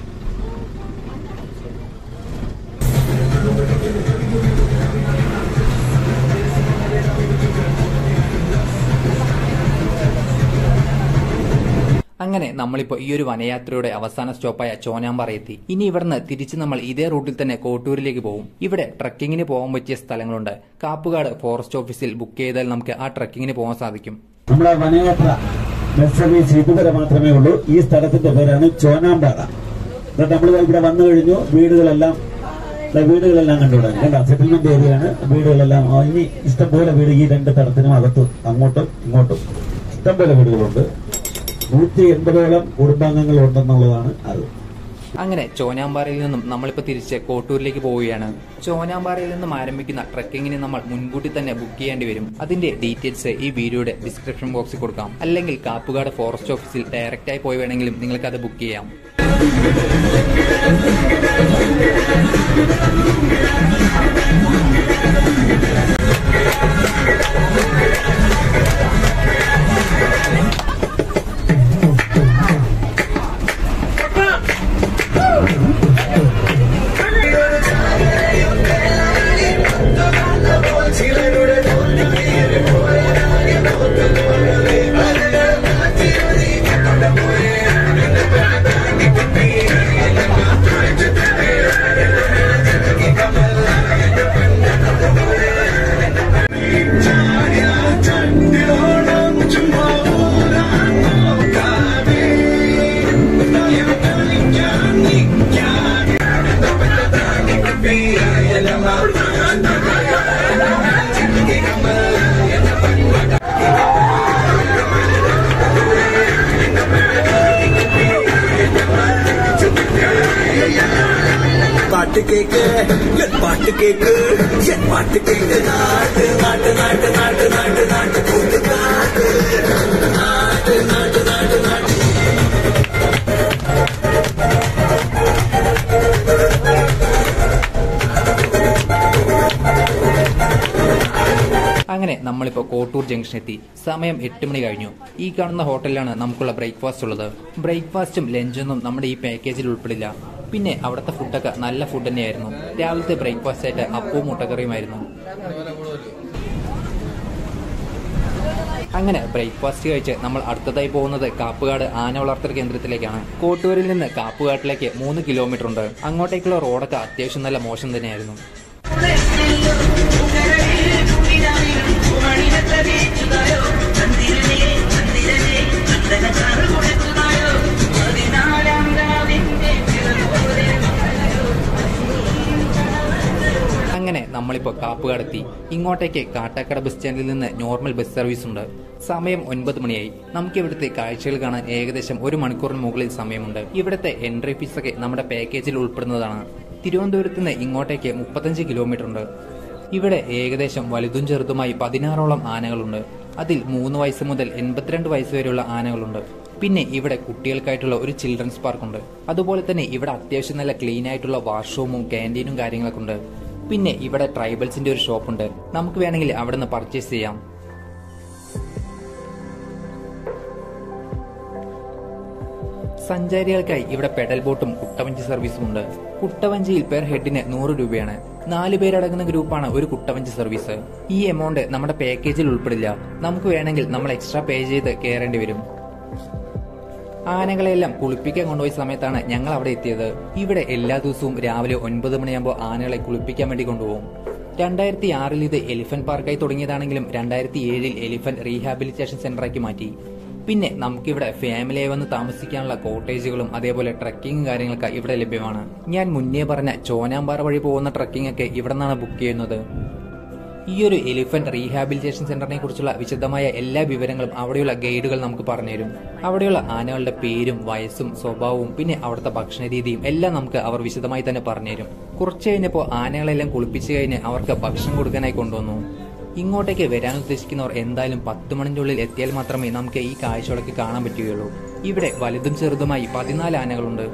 അങ്ങനെ നമ്മളിപ്പോ ഈ ഒരു വനയാത്രയുടെ അവസാന സ്റ്റോപ്പായ ചോനാമ്പാറ എത്തി. ഇനി ഇവിടുന്ന് തിരിച്ച് നമ്മൾ ഇതേ റൂട്ടിൽ തന്നെ കോട്ടൂരിലേക്ക് പോകും. ഇവിടെ ട്രക്കിങ്ങിന് പോകാൻ പറ്റിയ സ്ഥലങ്ങളുണ്ട്. കാപ്പുകാട് ഫോറസ്റ്റ് ഓഫീസിൽ ബുക്ക് ചെയ്താൽ നമുക്ക് ആ ട്രക്കിങ്ങിന് പോകാൻ സാധിക്കും. നമ്മുടെ വനയാത്ര ബസ് സർവീസ് ഇതുവരെ മാത്രമേ ഉള്ളൂ. ഈ സ്ഥലത്തിന്റെ പേരാണ് ചോനാമ്പാറ. നമ്മൾ ഇവിടെ വന്നു കഴിഞ്ഞു. വീടുകളെല്ലാം വീടുകളെല്ലാം കണ്ടുവിടാൻ കണ്ട സെറ്റിൽമെന്റ് ഏരിയയാണ്. വീടുകളെല്ലാം ഇനി ഇഷ്ടംപോലെ വീട് ഈ രണ്ട് തടത്തിനും അകത്ത് അങ്ങോട്ടും ഇങ്ങോട്ടും ഇഷ്ടംപോലെ വീടുകളുണ്ട്. നൂറ്റി എൺപതോളം കുടുംബാംഗങ്ങൾ ഉണ്ടെന്നുള്ളതാണ് അത്. അങ്ങനെ ചോനാമ്പാറയിൽ നിന്നും നമ്മളിപ്പോൾ തിരിച്ച് കോട്ടൂരിലേക്ക് പോവുകയാണ്. ചോനാമ്പാറയിൽ നിന്നും ആരംഭിക്കുന്ന ട്രക്കിങ്ങിന് നമ്മൾ മുൻകൂട്ടി തന്നെ ബുക്ക് ചെയ്യേണ്ടി വരും. അതിന്റെ ഡീറ്റെയിൽസ് ഈ വീഡിയോയുടെ ഡിസ്ക്രിപ്ഷൻ ബോക്സിൽ കൊടുക്കാം. അല്ലെങ്കിൽ കാപ്പുകാട് ഫോറസ്റ്റ് ഓഫീസിൽ ഡയറക്റ്റ് ആയി പോയി വേണമെങ്കിലും നിങ്ങൾക്ക് അത് ബുക്ക് ചെയ്യാം. பாட்டு கேக்கு என் பாட்டு கேக்கு என் பாட்டு கேக்கு நாட்டு நாட்டு நாட்டு நாட்டு நாட்டு நாட்டு கூட்டு காட்டு நாட்டு நாட்டு நாட்டு நாட்டு അങ്ങനെ നമ്മളിപ്പോൾ കോട്ടൂർ ജംഗ്ഷൻ എത്തി. സമയം എട്ട് മണി കഴിഞ്ഞു. ഈ കാണുന്ന ഹോട്ടലിലാണ് നമുക്കുള്ള ബ്രേക്ക്ഫാസ്റ്റ് ഉള്ളത്. ബ്രേക്ക്ഫാസ്റ്റും ലഞ്ചൊന്നും നമ്മുടെ ഈ പാക്കേജിൽ ഉൾപ്പെടില്ല. പിന്നെ അവിടുത്തെ ഫുഡൊക്കെ നല്ല ഫുഡ് തന്നെയായിരുന്നു. രാവിലത്തെ ബ്രേക്ക്ഫാസ്റ്റ് ആയിട്ട് അപ്പവും മുട്ടക്കറിയുമായിരുന്നു. അങ്ങനെ ബ്രേക്ക്ഫാസ്റ്റ് കഴിച്ച് നമ്മൾ അടുത്തതായി പോകുന്നത് കാപ്പുകാട് ആന വളർത്തൽ കേന്ദ്രത്തിലേക്കാണ്. കോട്ടൂരിൽ നിന്ന് കാപ്പുകാട്ടിലേക്ക് മൂന്ന് കിലോമീറ്റർ ഉണ്ട്. അങ്ങോട്ടേക്കുള്ള റോഡൊക്കെ അത്യാവശ്യം നല്ല മോശം തന്നെയായിരുന്നു. അങ്ങനെ നമ്മളിപ്പോൾ കാപ്പുകാടെത്തി. ഇങ്ങോട്ടേക്ക് കാട്ടാക്കട ബസ് സ്റ്റാൻഡിൽ നിന്ന് നോർമൽ ബസ് സർവീസ് ഉണ്ട്. സമയം ഒൻപത് മണിയായി. നമുക്ക് ഇവിടുത്തെ കാഴ്ചകൾ കാണാൻ ഏകദേശം ഒരു മണിക്കൂറിന് മുകളിൽ സമയമുണ്ട്. ഇവിടുത്തെ എൻട്രി ഫീസൊക്കെ നമ്മുടെ പാക്കേജിൽ ഉൾപ്പെടുന്നതാണ്. തിരുവനന്തപുരത്ത് നിന്ന് ഇങ്ങോട്ടേക്ക് മുപ്പത്തഞ്ച് കിലോമീറ്റർ ഉണ്ട്. ഇവിടെ ഏകദേശം വലുതും ചെറുതുമായി പതിനാറോളം ആനകളുണ്ട്. അതിൽ മൂന്ന് വയസ്സ് മുതൽ എൺപത്തിരണ്ട് വയസ്സ് വരെയുള്ള ആനകളുണ്ട്. പിന്നെ ഇവിടെ കുട്ടികൾക്കായിട്ടുള്ള ഒരു ചിൽഡ്രൻസ് പാർക്കുണ്ട്. അതുപോലെ തന്നെ ഇവിടെ അത്യാവശ്യം നല്ല ക്ലീൻ ആയിട്ടുള്ള വാഷ്റൂമും ക്യാൻറ്റീനും കാര്യങ്ങളൊക്കെ ഉണ്ട്. പിന്നെ ഇവിടെ ട്രൈബൽസിന്റെ ഒരു ഷോപ്പുണ്ട്. നമുക്ക് വേണമെങ്കിൽ അവിടെ നിന്ന് പർച്ചേസ് ചെയ്യാം. സഞ്ചാരികൾക്കായി ഇവിടെ പെഡൽ ബോട്ടും കുട്ടവഞ്ചി സർവീസും ഉണ്ട്. കുട്ടവഞ്ചിയിൽ പെർ ഹെഡിന് നൂറ് രൂപയാണ്. നാല് പേരടങ്ങുന്ന ഗ്രൂപ്പാണ് ഒരു കുട്ടവഞ്ചി സർവീസ്. ഈ എമൗണ്ട് നമ്മുടെ പാക്കേജിൽ ഉൾപ്പെടില്ല. നമുക്ക് വേണമെങ്കിൽ നമ്മൾ എക്സ്ട്രാ പേ ചെയ്ത് കയറേണ്ടി വരും. ആനകളെല്ലാം കുളിപ്പിക്കാൻ കൊണ്ടുപോയ സമയത്താണ് ഞങ്ങൾ അവിടെ എത്തിയത്. ഇവിടെ എല്ലാ ദിവസവും രാവിലെ ഒൻപത് മണിയാകുമ്പോൾ ആനകളെ കുളിപ്പിക്കാൻ വേണ്ടി കൊണ്ടുപോകും. രണ്ടായിരത്തി ആറിൽ ഇത് എലിഫന്റ് പാർക്കായി തുടങ്ങിയതാണെങ്കിലും രണ്ടായിരത്തി ഏഴിൽ എലിഫന്റ് റീഹാബിലിറ്റേഷൻ സെന്ററാക്കി മാറ്റി. പിന്നെ നമുക്കിവിടെ ഫാമിലിയെ വന്ന് താമസിക്കാനുള്ള കോട്ടേജുകളും അതേപോലെ ട്രക്കിങ്ങും കാര്യങ്ങളൊക്കെ ഇവിടെ ലഭ്യമാണ്. ഞാൻ മുന്നേ പറഞ്ഞ ചോനാമ്പാറ വഴി പോകുന്ന ട്രക്കിംഗ് ഒക്കെ ഇവിടെ നിന്നാണ് ബുക്ക് ചെയ്യുന്നത്. ഈ ഒരു എലിഫന്റ് റീഹാബിലിറ്റേഷൻ സെന്ററിനെ കുറിച്ചുള്ള വിശദമായ എല്ലാ വിവരങ്ങളും അവിടെയുള്ള ഗൈഡുകൾ നമുക്ക് പറഞ്ഞുതരും. അവിടെയുള്ള ആനകളുടെ പേരും വയസ്സും സ്വഭാവവും പിന്നെ അവിടുത്തെ ഭക്ഷണ രീതിയും എല്ലാം നമുക്ക് അവർ വിശദമായി തന്നെ പറഞ്ഞുതരും. കുറച്ച് കഴിഞ്ഞപ്പോൾ ആനകളെല്ലാം കുളിപ്പിച്ചു കഴിഞ്ഞ് അവർക്ക് ഭക്ഷണം കൊടുക്കാനായി കൊണ്ടുവന്നു. ഇങ്ങോട്ടേക്ക് വരാൻ ഉദ്ദേശിക്കുന്നവർ എന്തായാലും പത്ത് മണിന്റെ ഉള്ളിൽ എത്തിയാൽ മാത്രമേ നമുക്ക് ഈ കാഴ്ചകളൊക്കെ കാണാൻ പറ്റുകയുള്ളൂ. ഇവിടെ വലുതും ചെറുതുമായി പതിനാല് ആനകളുണ്ട്.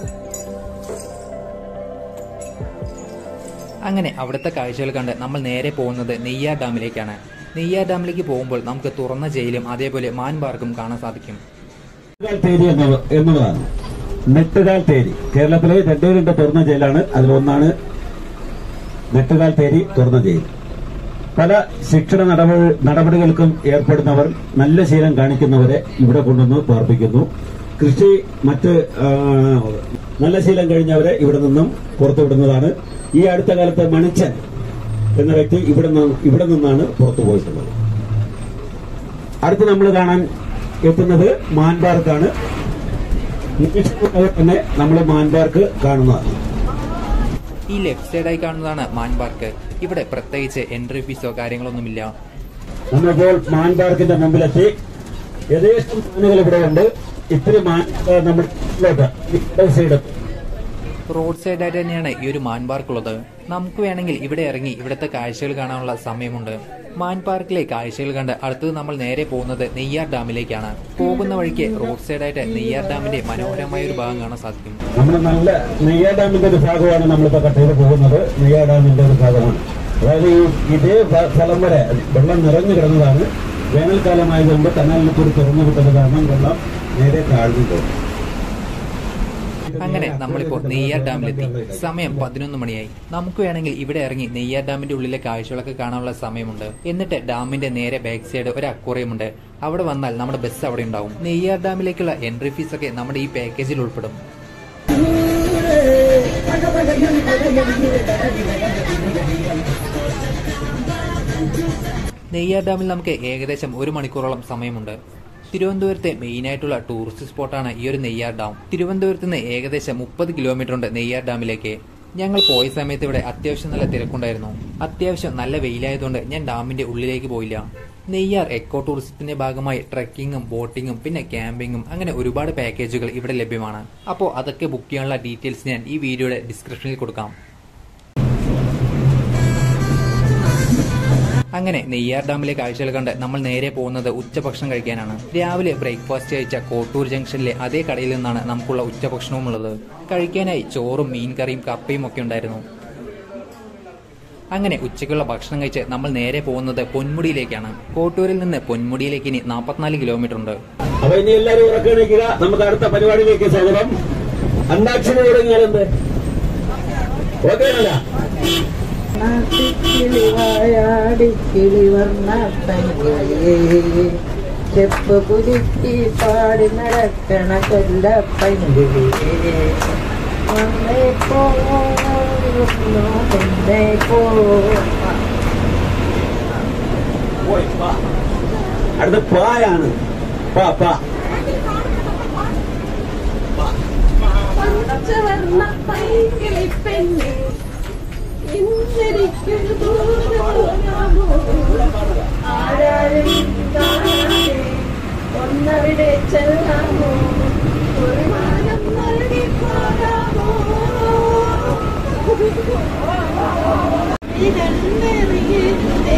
അങ്ങനെ അവിടുത്തെ കാഴ്ചകൾ കണ്ട് നമ്മൾ നേരെ പോകുന്നത് നെയ്യാർ ഡാമിലേക്കാണ്. നെയ്യാർ ഡാമിലേക്ക് പോകുമ്പോൾ നമുക്ക് തുറന്ന ജയിലും അതേപോലെ മാൻ പാർക്കും കാണാൻ സാധിക്കും. തേരി എന്നതാണ് നെട്ടുകാൽ തേരി. കേരളത്തിലെ രണ്ടേ രണ്ട് തുറന്ന ജയിലാണ്. അതിലൊന്നാണ് നെട്ടുകാൽ തേരി തുറന്ന ജയിൽ. പല ശിക്ഷണ നടപടികൾക്കും ഏർപ്പെടുന്നവർ നല്ല ശീലം കാണിക്കുന്നവരെ ഇവിടെ കൊണ്ടുവന്ന് പാർപ്പിക്കുന്നു. കൃഷി മറ്റ് നല്ല ശീലം കഴിഞ്ഞവരെ ഇവിടെ നിന്നും പുറത്തുവിടുന്നതാണ്. ഈ അടുത്ത കാലത്ത് മണിച്ചൻ എന്ന വ്യക്തി ഇവിടെ ഇവിടെ നിന്നാണ് പുറത്തു പോയിട്ടുള്ളത്. അടുത്ത് നമ്മൾ കാണാൻ എത്തുന്നത് മാൻപാർക്കാണ്. തന്നെ നമ്മൾ മാൻപാർക്ക് കാണുന്നതാണ്. ഈ ലെഫ്റ്റ് സൈഡായി കാണുന്നതാണ് മാൻ പാർക്ക്. ഇവിടെ പ്രത്യേകിച്ച് എൻട്രി ഫീസോ കാര്യങ്ങളൊന്നുമില്ല. നമ്മളിപ്പോൾ മാൻ പാർക്കിന്റെ മുമ്പിലെത്തി. ഏകദേശം മാനുകൾ ഇവിടെ ഉണ്ട്. ഇത്തിരി മാൻ നമ്മുടെ സൈഡ് റോഡ് സൈഡായിട്ട് തന്നെയാണ് ഈ ഒരു മാൻ പാർക്ക് ഉള്ളത്. നമുക്ക് വേണമെങ്കിൽ ഇവിടെ ഇറങ്ങി ഇവിടുത്തെ കാഴ്ചകൾ കാണാനുള്ള സമയമുണ്ട്. മാൻ പാർക്കിലെ കാഴ്ചകൾ കണ്ട് അടുത്തത് നമ്മൾ നേരെ പോകുന്നത് നെയ്യാർ ഡാമിലേക്കാണ്. പോകുന്ന വഴിക്ക് റോഡ് സൈഡായിട്ട് നെയ്യാർ ഡാമിന്റെ മനോഹരമായ ഒരു ഭാഗം കാണാൻ സാധിക്കും. നമ്മൾ നല്ല നെയ്യാർ ഡാമിന്റെ ഒരു ഭാഗമാണ് നമ്മളിപ്പോ കട്ട് ചെയ്ത് പോകുന്നത്. നെയ്യാർ ഡാമിന്റെ ഒരു ഭാഗമാണ്. അതായത് ഈ ഇതേ സ്ഥലം വരെ വെള്ളം നിറഞ്ഞു കിടന്നതാണ്. വേനൽക്കാലമായതുകൊണ്ട് കനാലിനെ കൂടി തുറന്നു കിട്ടുന്ന കാരണം വെള്ളം നേരെ താഴ്ന്നു പോകും. അങ്ങനെ നമ്മളിപ്പോ നെയ്യാർ ഡാമിലെത്തി. സമയം പതിനൊന്ന് മണിയായി. നമുക്ക് വേണമെങ്കിൽ ഇവിടെ ഇറങ്ങി നെയ്യാർ ഡാമിന്റെ ഉള്ളിലെ കാഴ്ചകളൊക്കെ കാണാനുള്ള സമയമുണ്ട്. എന്നിട്ട് ഡാമിന്റെ നേരെ ബാക്ക് സൈഡ് ഒരു അക്വേറിയം ഉണ്ട്. അവിടെ വന്നാൽ നമ്മുടെ ബസ് അവിടെ ഉണ്ടാവും. നെയ്യാർ ഡാമിലേക്കുള്ള എൻട്രി ഫീസ് ഒക്കെ നമ്മുടെ ഈ പാക്കേജിൽ ഉൾപ്പെടും. നെയ്യാർ ഡാമിൽ നമുക്ക് ഏകദേശം ഒരു മണിക്കൂറോളം സമയമുണ്ട്. തിരുവനന്തപുരത്തെ മെയിൻ ആയിട്ടുള്ള ടൂറിസ്റ്റ് സ്പോട്ടാണ് ഈ ഒരു നെയ്യാർ ഡാം. തിരുവനന്തപുരത്ത് നിന്ന് ഏകദേശം മുപ്പത് കിലോമീറ്റർ ഉണ്ട് നെയ്യാർ ഡാമിലേക്ക്. ഞങ്ങൾ പോയ സമയത്ത് ഇവിടെ അത്യാവശ്യം നല്ല തിരക്കുണ്ടായിരുന്നു. അത്യാവശ്യം നല്ല വെയിലായതുകൊണ്ട് ഞാൻ ഡാമിന്റെ ഉള്ളിലേക്ക് പോയില്ല. നെയ്യാർ എക്കോ ടൂറിസത്തിന്റെ ഭാഗമായി ട്രെക്കിങ്ങും ബോട്ടിങ്ങും പിന്നെ ക്യാമ്പിങ്ങും അങ്ങനെ ഒരുപാട് പാക്കേജുകൾ ഇവിടെ ലഭ്യമാണ്. അപ്പോൾ അതൊക്കെ ബുക്ക് ചെയ്യാനുള്ള ഡീറ്റെയിൽസ് ഞാൻ ഈ വീഡിയോയുടെ ഡിസ്ക്രിപ്ഷനിൽ കൊടുക്കാം. അങ്ങനെ നെയ്യാർ ഡാമിലെ കാഴ്ചകൾ കണ്ട് നമ്മൾ നേരെ പോകുന്നത് ഉച്ചഭക്ഷണം കഴിക്കാനാണ്. രാവിലെ ബ്രേക്ക്ഫാസ്റ്റ് കഴിച്ച കോട്ടൂർ ജംഗ്ഷനിലെ അതേ കടയിൽ നിന്നാണ് നമുക്കുള്ള ഉച്ചഭക്ഷണവും ഉള്ളത്. കഴിക്കാനായി ചോറും മീൻ കറിയും കപ്പയും ഒക്കെ ഉണ്ടായിരുന്നു. അങ്ങനെ ഉച്ചയ്ക്കുള്ള ഭക്ഷണം കഴിച്ച് നമ്മൾ നേരെ പോകുന്നത് പൊന്മുടിയിലേക്കാണ്. കോട്ടൂരിൽ നിന്ന് പൊന്മുടിയിലേക്ക് ഇനി നാൽപ്പത്തിനാല് കിലോമീറ്റർ ഉണ്ട്. അപ്പൊ ഇനി എല്ലാവരും ഉറക്കണിക്കുക. നമുക്ക് അടുത്ത പരിപാടിയിലേക്ക് സ്വാഗതം. അന്താക്ഷരി തുടങ്ങിയാലെന്ത് ഓക്കെ അല്ല? കിളി വർണ്ണ ചെപ്പ് പുതുക്കി പാടി നടക്കണ കൊല്ലപ്പൈങ്കിളി അടുത്ത പായാണ്. പാ പാ പഞ്ചവർണ്ണ പൈങ്കിളി പെണ്ണി ഒന്നവിടെ ചെല്ലാമോ ഒരു മാനം നൽകി പോരാമോ ഇതെന്നറിയേ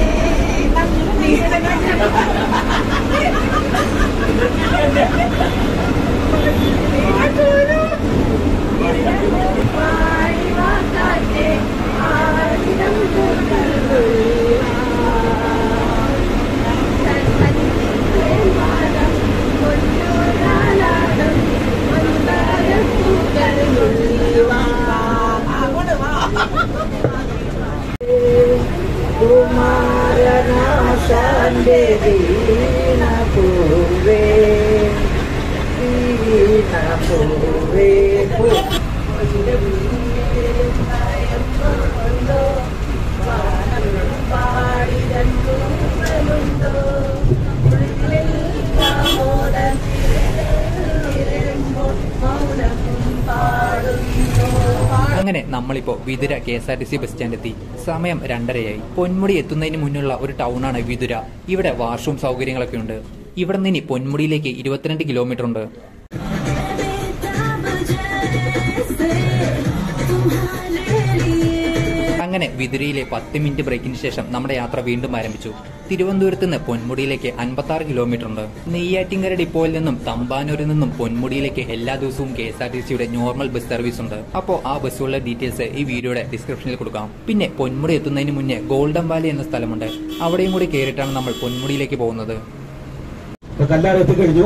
കുമാരനാശാന്റെ വീണ പൂവേ വീണ പൂവേ അങ്ങനെ നമ്മളിപ്പോ Vithura K S R T C bus stand എത്തി. സമയം രണ്ടരയായി. പൊന്മുടി എത്തുന്നതിന് മുന്നുള്ള ഒരു ടൗണാണ് വിതുര. ഇവിടെ വാഷ്റൂം സൗകര്യങ്ങളൊക്കെ ഉണ്ട്. ഇവിടെ നിന്ന് ഇനി പൊന്മുടിയിലേക്ക് ഇരുപത്തിരണ്ട് കിലോമീറ്റർ ഉണ്ട്. അങ്ങനെ വിതുരയിലെ പത്ത് മിനിറ്റ് ബ്രേക്കിന് ശേഷം നമ്മുടെ യാത്ര വീണ്ടും ആരംഭിച്ചു. തിരുവനന്തപുരത്ത് നിന്ന് പൊന്മുടിയിലേക്ക് അൻപത്തി ആറ് കിലോമീറ്റർ ഉണ്ട്. നെയ്യാറ്റിങ്കര ഡിപ്പോയിൽ നിന്നും തമ്പാനൂരിൽ നിന്നും പൊന്മുടിയിലേക്ക് എല്ലാ ദിവസവും കെ എസ് ആർ ടി സിയുടെ നോർമൽ ബസ് സർവീസ് ഉണ്ട്. അപ്പോൾ ആ ബസ്സുകളുടെ ഡീറ്റെയിൽസ് ഈ വീഡിയോയുടെ ഡിസ്ക്രിപ്ഷനിൽ കൊടുക്കാം. പിന്നെ പൊന്മുടി എത്തുന്നതിന് മുന്നേ ഗോൾഡൻ വാലി എന്ന സ്ഥലമുണ്ട്. അവിടെയും കൂടി കയറിയിട്ടാണ് നമ്മൾ പൊന്മുടിയിലേക്ക് പോകുന്നത്. കല്ലാർ എത്തിക്കഴിഞ്ഞു.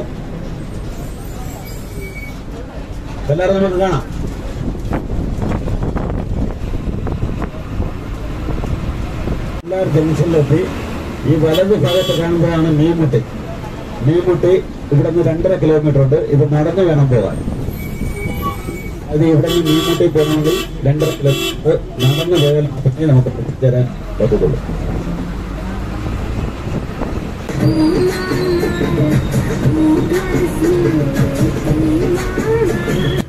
കല്ലാർ നമുക്ക് കാണാം. കല്ലാർ ജംഗ്ഷനിലെത്തി. ഈ വലത് ഭാഗത്ത് കാണുമ്പോഴാണ് മീൻമുട്ടി. മീൻമുട്ടി ഇവിടെ നിന്ന് രണ്ടര കിലോമീറ്റർ ഉണ്ട്. ഇത് നടന്നു വേണം പോകാൻ. അത് ഇവിടെ നിന്ന് മീൻമുട്ടി പോകണമെങ്കിൽ രണ്ടര കിലോമീറ്റർ നടന്നു പോയാൽ മാത്രമേ നമുക്ക് എത്തിച്ചേരാൻ പറ്റത്തുള്ളൂ.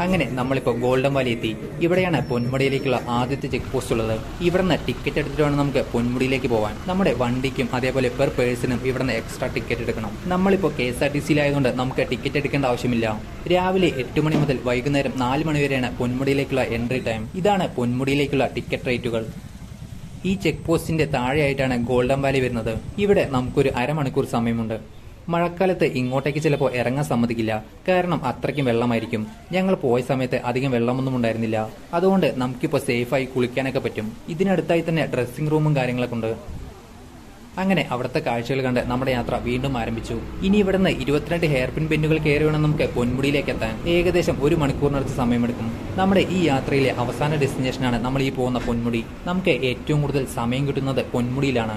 അങ്ങനെ നമ്മളിപ്പോൾ ഗോൾഡൻ വാലി എത്തി. ഇവിടെയാണ് പൊന്മുടിയിലേക്കുള്ള ആദ്യത്തെ ചെക്ക് പോസ്റ്റ് ഉള്ളത്. ഇവിടുന്ന് ടിക്കറ്റ് എടുത്തിട്ട് വേണം നമുക്ക് പൊന്മുടിയിലേക്ക് പോകാൻ. നമ്മുടെ വണ്ടിക്കും അതേപോലെ പെർ പേഴ്സണും ഇവിടുന്ന് എക്സ്ട്രാ ടിക്കറ്റ് എടുക്കണം. നമ്മളിപ്പോൾ കെ എസ് ആർ ടി സിയിലായതുകൊണ്ട് നമുക്ക് ടിക്കറ്റ് എടുക്കേണ്ട ആവശ്യമില്ല. രാവിലെ എട്ട് മണി മുതൽ വൈകുന്നേരം നാല് മണി വരെയാണ് പൊന്മുടിയിലേക്കുള്ള എൻട്രി ടൈം. ഇതാണ് പൊന്മുടിയിലേക്കുള്ള ടിക്കറ്റ് റേറ്റുകൾ. ഈ ചെക്ക് പോസ്റ്റിന്റെ താഴെയായിട്ടാണ് ഗോൾഡൻ വാലി വരുന്നത്. ഇവിടെ നമുക്കൊരു അരമണിക്കൂർ സമയമുണ്ട്. മഴക്കാലത്ത് ഇങ്ങോട്ടേക്ക് ചിലപ്പോൾ ഇറങ്ങാൻ സമ്മതിക്കില്ല, കാരണം അത്രയ്ക്കും വെള്ളമായിരിക്കും. ഞങ്ങൾ പോയ സമയത്ത് അധികം വെള്ളമൊന്നും ഉണ്ടായിരുന്നില്ല, അതുകൊണ്ട് നമുക്കിപ്പോൾ സേഫായി കുളിക്കാനൊക്കെ പറ്റും. ഇതിനടുത്തായി തന്നെ ഡ്രസ്സിംഗ് റൂമും കാര്യങ്ങളൊക്കെ ഉണ്ട്. അങ്ങനെ അവിടുത്തെ കാഴ്ചകൾ കണ്ട് നമ്മുടെ യാത്ര വീണ്ടും ആരംഭിച്ചു. ഇനി ഇവിടുന്ന് ഇരുപത്തിരണ്ട് ഹെയർപിൻ ബെന്നുകൾ കയറി വേണം നമുക്ക് പൊന്മുടിയിലേക്ക് എത്താൻ. ഏകദേശം ഒരു മണിക്കൂറിനടുത്ത് സമയമെടുക്കും. നമ്മുടെ ഈ യാത്രയിലെ അവസാന ഡെസ്റ്റിനേഷനാണ് നമ്മൾ ഈ പോകുന്ന പൊന്മുടി. നമുക്ക് ഏറ്റവും കൂടുതൽ സമയം കിട്ടുന്നത് പൊന്മുടിയിലാണ്.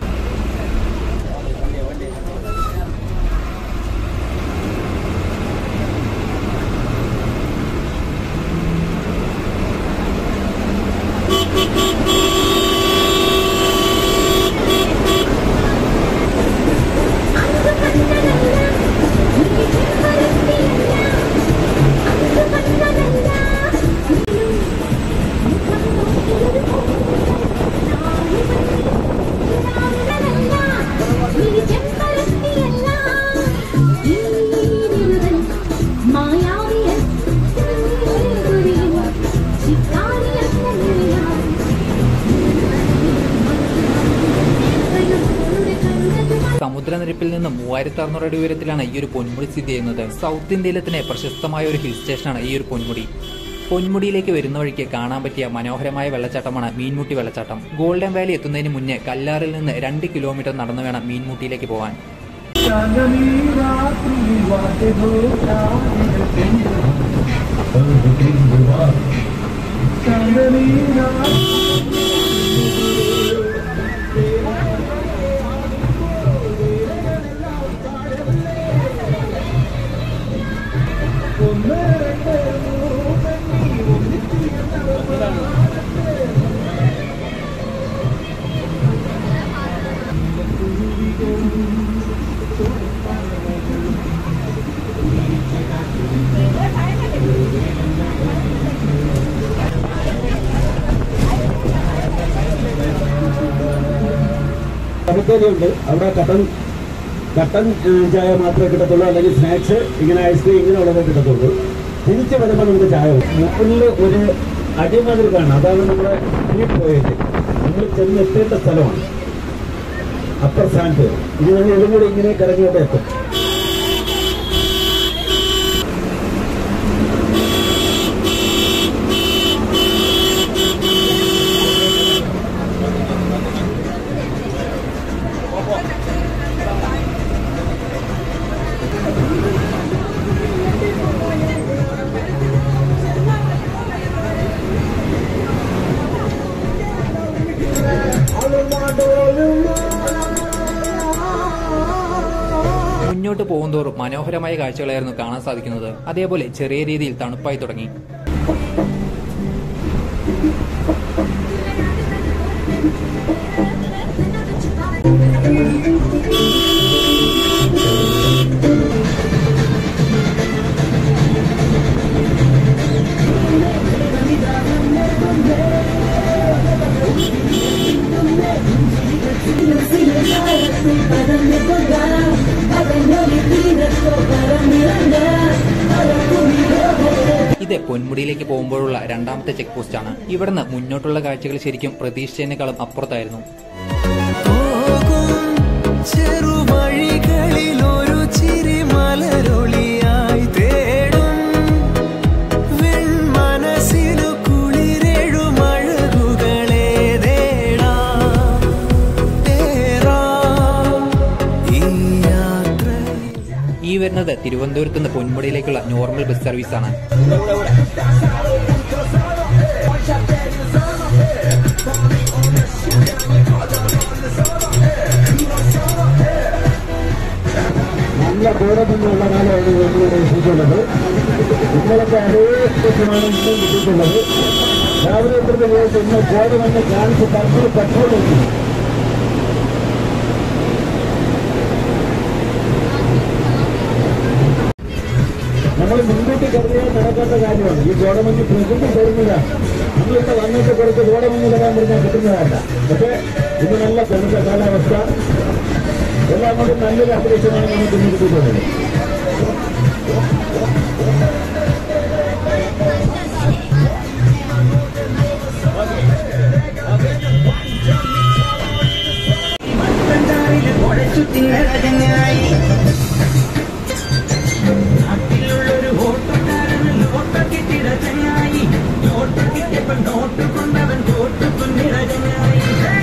സമുദ്രനിരപ്പിൽ നിന്ന് മൂവായിരത്തി അറുന്നൂറ് അടി ഉയരത്തിലാണ് ഈ ഒരു പൊന്മുടി സ്ഥിതി ചെയ്യുന്നത്. സൗത്ത് ഇന്ത്യയിലെ തന്നെ പ്രശസ്തമായ ഒരു ഹിൽ സ്റ്റേഷനാണ് ഈ ഒരു പൊന്മുടി. പൊന്മുടിയിലേക്ക് വരുന്ന വഴിക്ക് കാണാൻ പറ്റിയ മനോഹരമായ വെള്ളച്ചാട്ടമാണ് മീൻമുട്ടി വെള്ളച്ചാട്ടം. ഗോൾഡൻ വാലി എത്തുന്നതിന് മുന്നേ കല്ലാറിൽ നിന്ന് രണ്ട് കിലോമീറ്റർ നടന്നു വേണം മീൻമുട്ടിയിലേക്ക് പോകാൻ. ഉണ്ട്. അവിടെ കട്ടൻ കട്ടൻ ചായ മാത്രമേ കിട്ടത്തുള്ളൂ, അല്ലെങ്കിൽ സ്നാക്സ് ഇങ്ങനെ ഐസ്ക്രീം ഇങ്ങനെ ഉള്ളതേ കിട്ടത്തുള്ളൂ. തിരിച്ച് വരുമ്പോൾ നമുക്ക് ചായ മുകളിൽ ഒരു അടിമതിൽ കാണാം. അതാണ് നമ്മുടെ ഈ പോയിട്ട് നമ്മൾ ചെന്ന് എത്തേണ്ട സ്ഥലമാണ് അപ്പർ സ്ഥാനത്ത്. ഇത് നമ്മൾ ഇതും കൂടി ഇങ്ങനെ കറങ്ങിയോടെ എത്തും. മുന്നോട്ട് പോകുന്തോറും മനോഹരമായ കാഴ്ചകളായിരുന്നു കാണാൻ സാധിക്കുന്നത്. അതേപോലെ ചെറിയ രീതിയിൽ തണുപ്പായി തുടങ്ങി. ഇത് പൊന്മുടിയിലേക്ക് പോകുമ്പോഴുള്ള രണ്ടാമത്തെ ചെക്ക് പോസ്റ്റ് ആണ്. ഇവിടുന്ന് മുന്നോട്ടുള്ള കാഴ്ചകൾ ശരിക്കും പ്രതീക്ഷിച്ചതിനേക്കാളും അപ്പുറത്തായിരുന്നു. ഈ വരുന്നത് തിരുവനന്തപുരത്ത് നിന്ന് പൊന്മുടിയിലേക്കുള്ള നോർമൽ ബസ് സർവീസാണ്. നല്ല ദൂരം നിന്നുള്ള കാലമാണ് ഇവിടെ എത്തിയിട്ടുള്ളത്. ഇന്നലത്തെ അതേ ദിവസമാണ് ഇന്നും കിട്ടിയിട്ടുള്ളത്. രാവിലെ എത്ര ദിവസം ഇന്ന് ബോർഡ് വന്ന് കാണിച്ച് തമ്മിൽ പെട്രോൾ എത്തി. നമ്മൾ മുൻകൂട്ടി കരുതിയാൽ മറക്കാത്ത കാര്യമാണ്. ഈ കോടമഞ്ഞ് പ്രകൃതി തരുന്നതാണ്. നമ്മളിവിടെ വന്നിട്ട് കുറച്ച് കോടമഞ്ഞ് തരാൻ പറഞ്ഞാൽ കിട്ടുന്നതല്ല. പക്ഷേ ഇത് നല്ല കടുത്ത കാലാവസ്ഥ, എല്ലാം കൊണ്ടും നല്ലൊരു അന്തരീക്ഷമാണ് നമുക്ക് ഇന്ന് കിട്ടുന്നത്. നാട്ടിലുള്ളൊരു ഓട്ടക്കാരന് ലോട്ട കിട്ടിട ചങ്ങായി, ലോട്ട കിട്ടിയപ്പോൾ നോട്ട് കൊണ്ടവൻ കോട്ട് കുന്നിട ചങ്ങായി.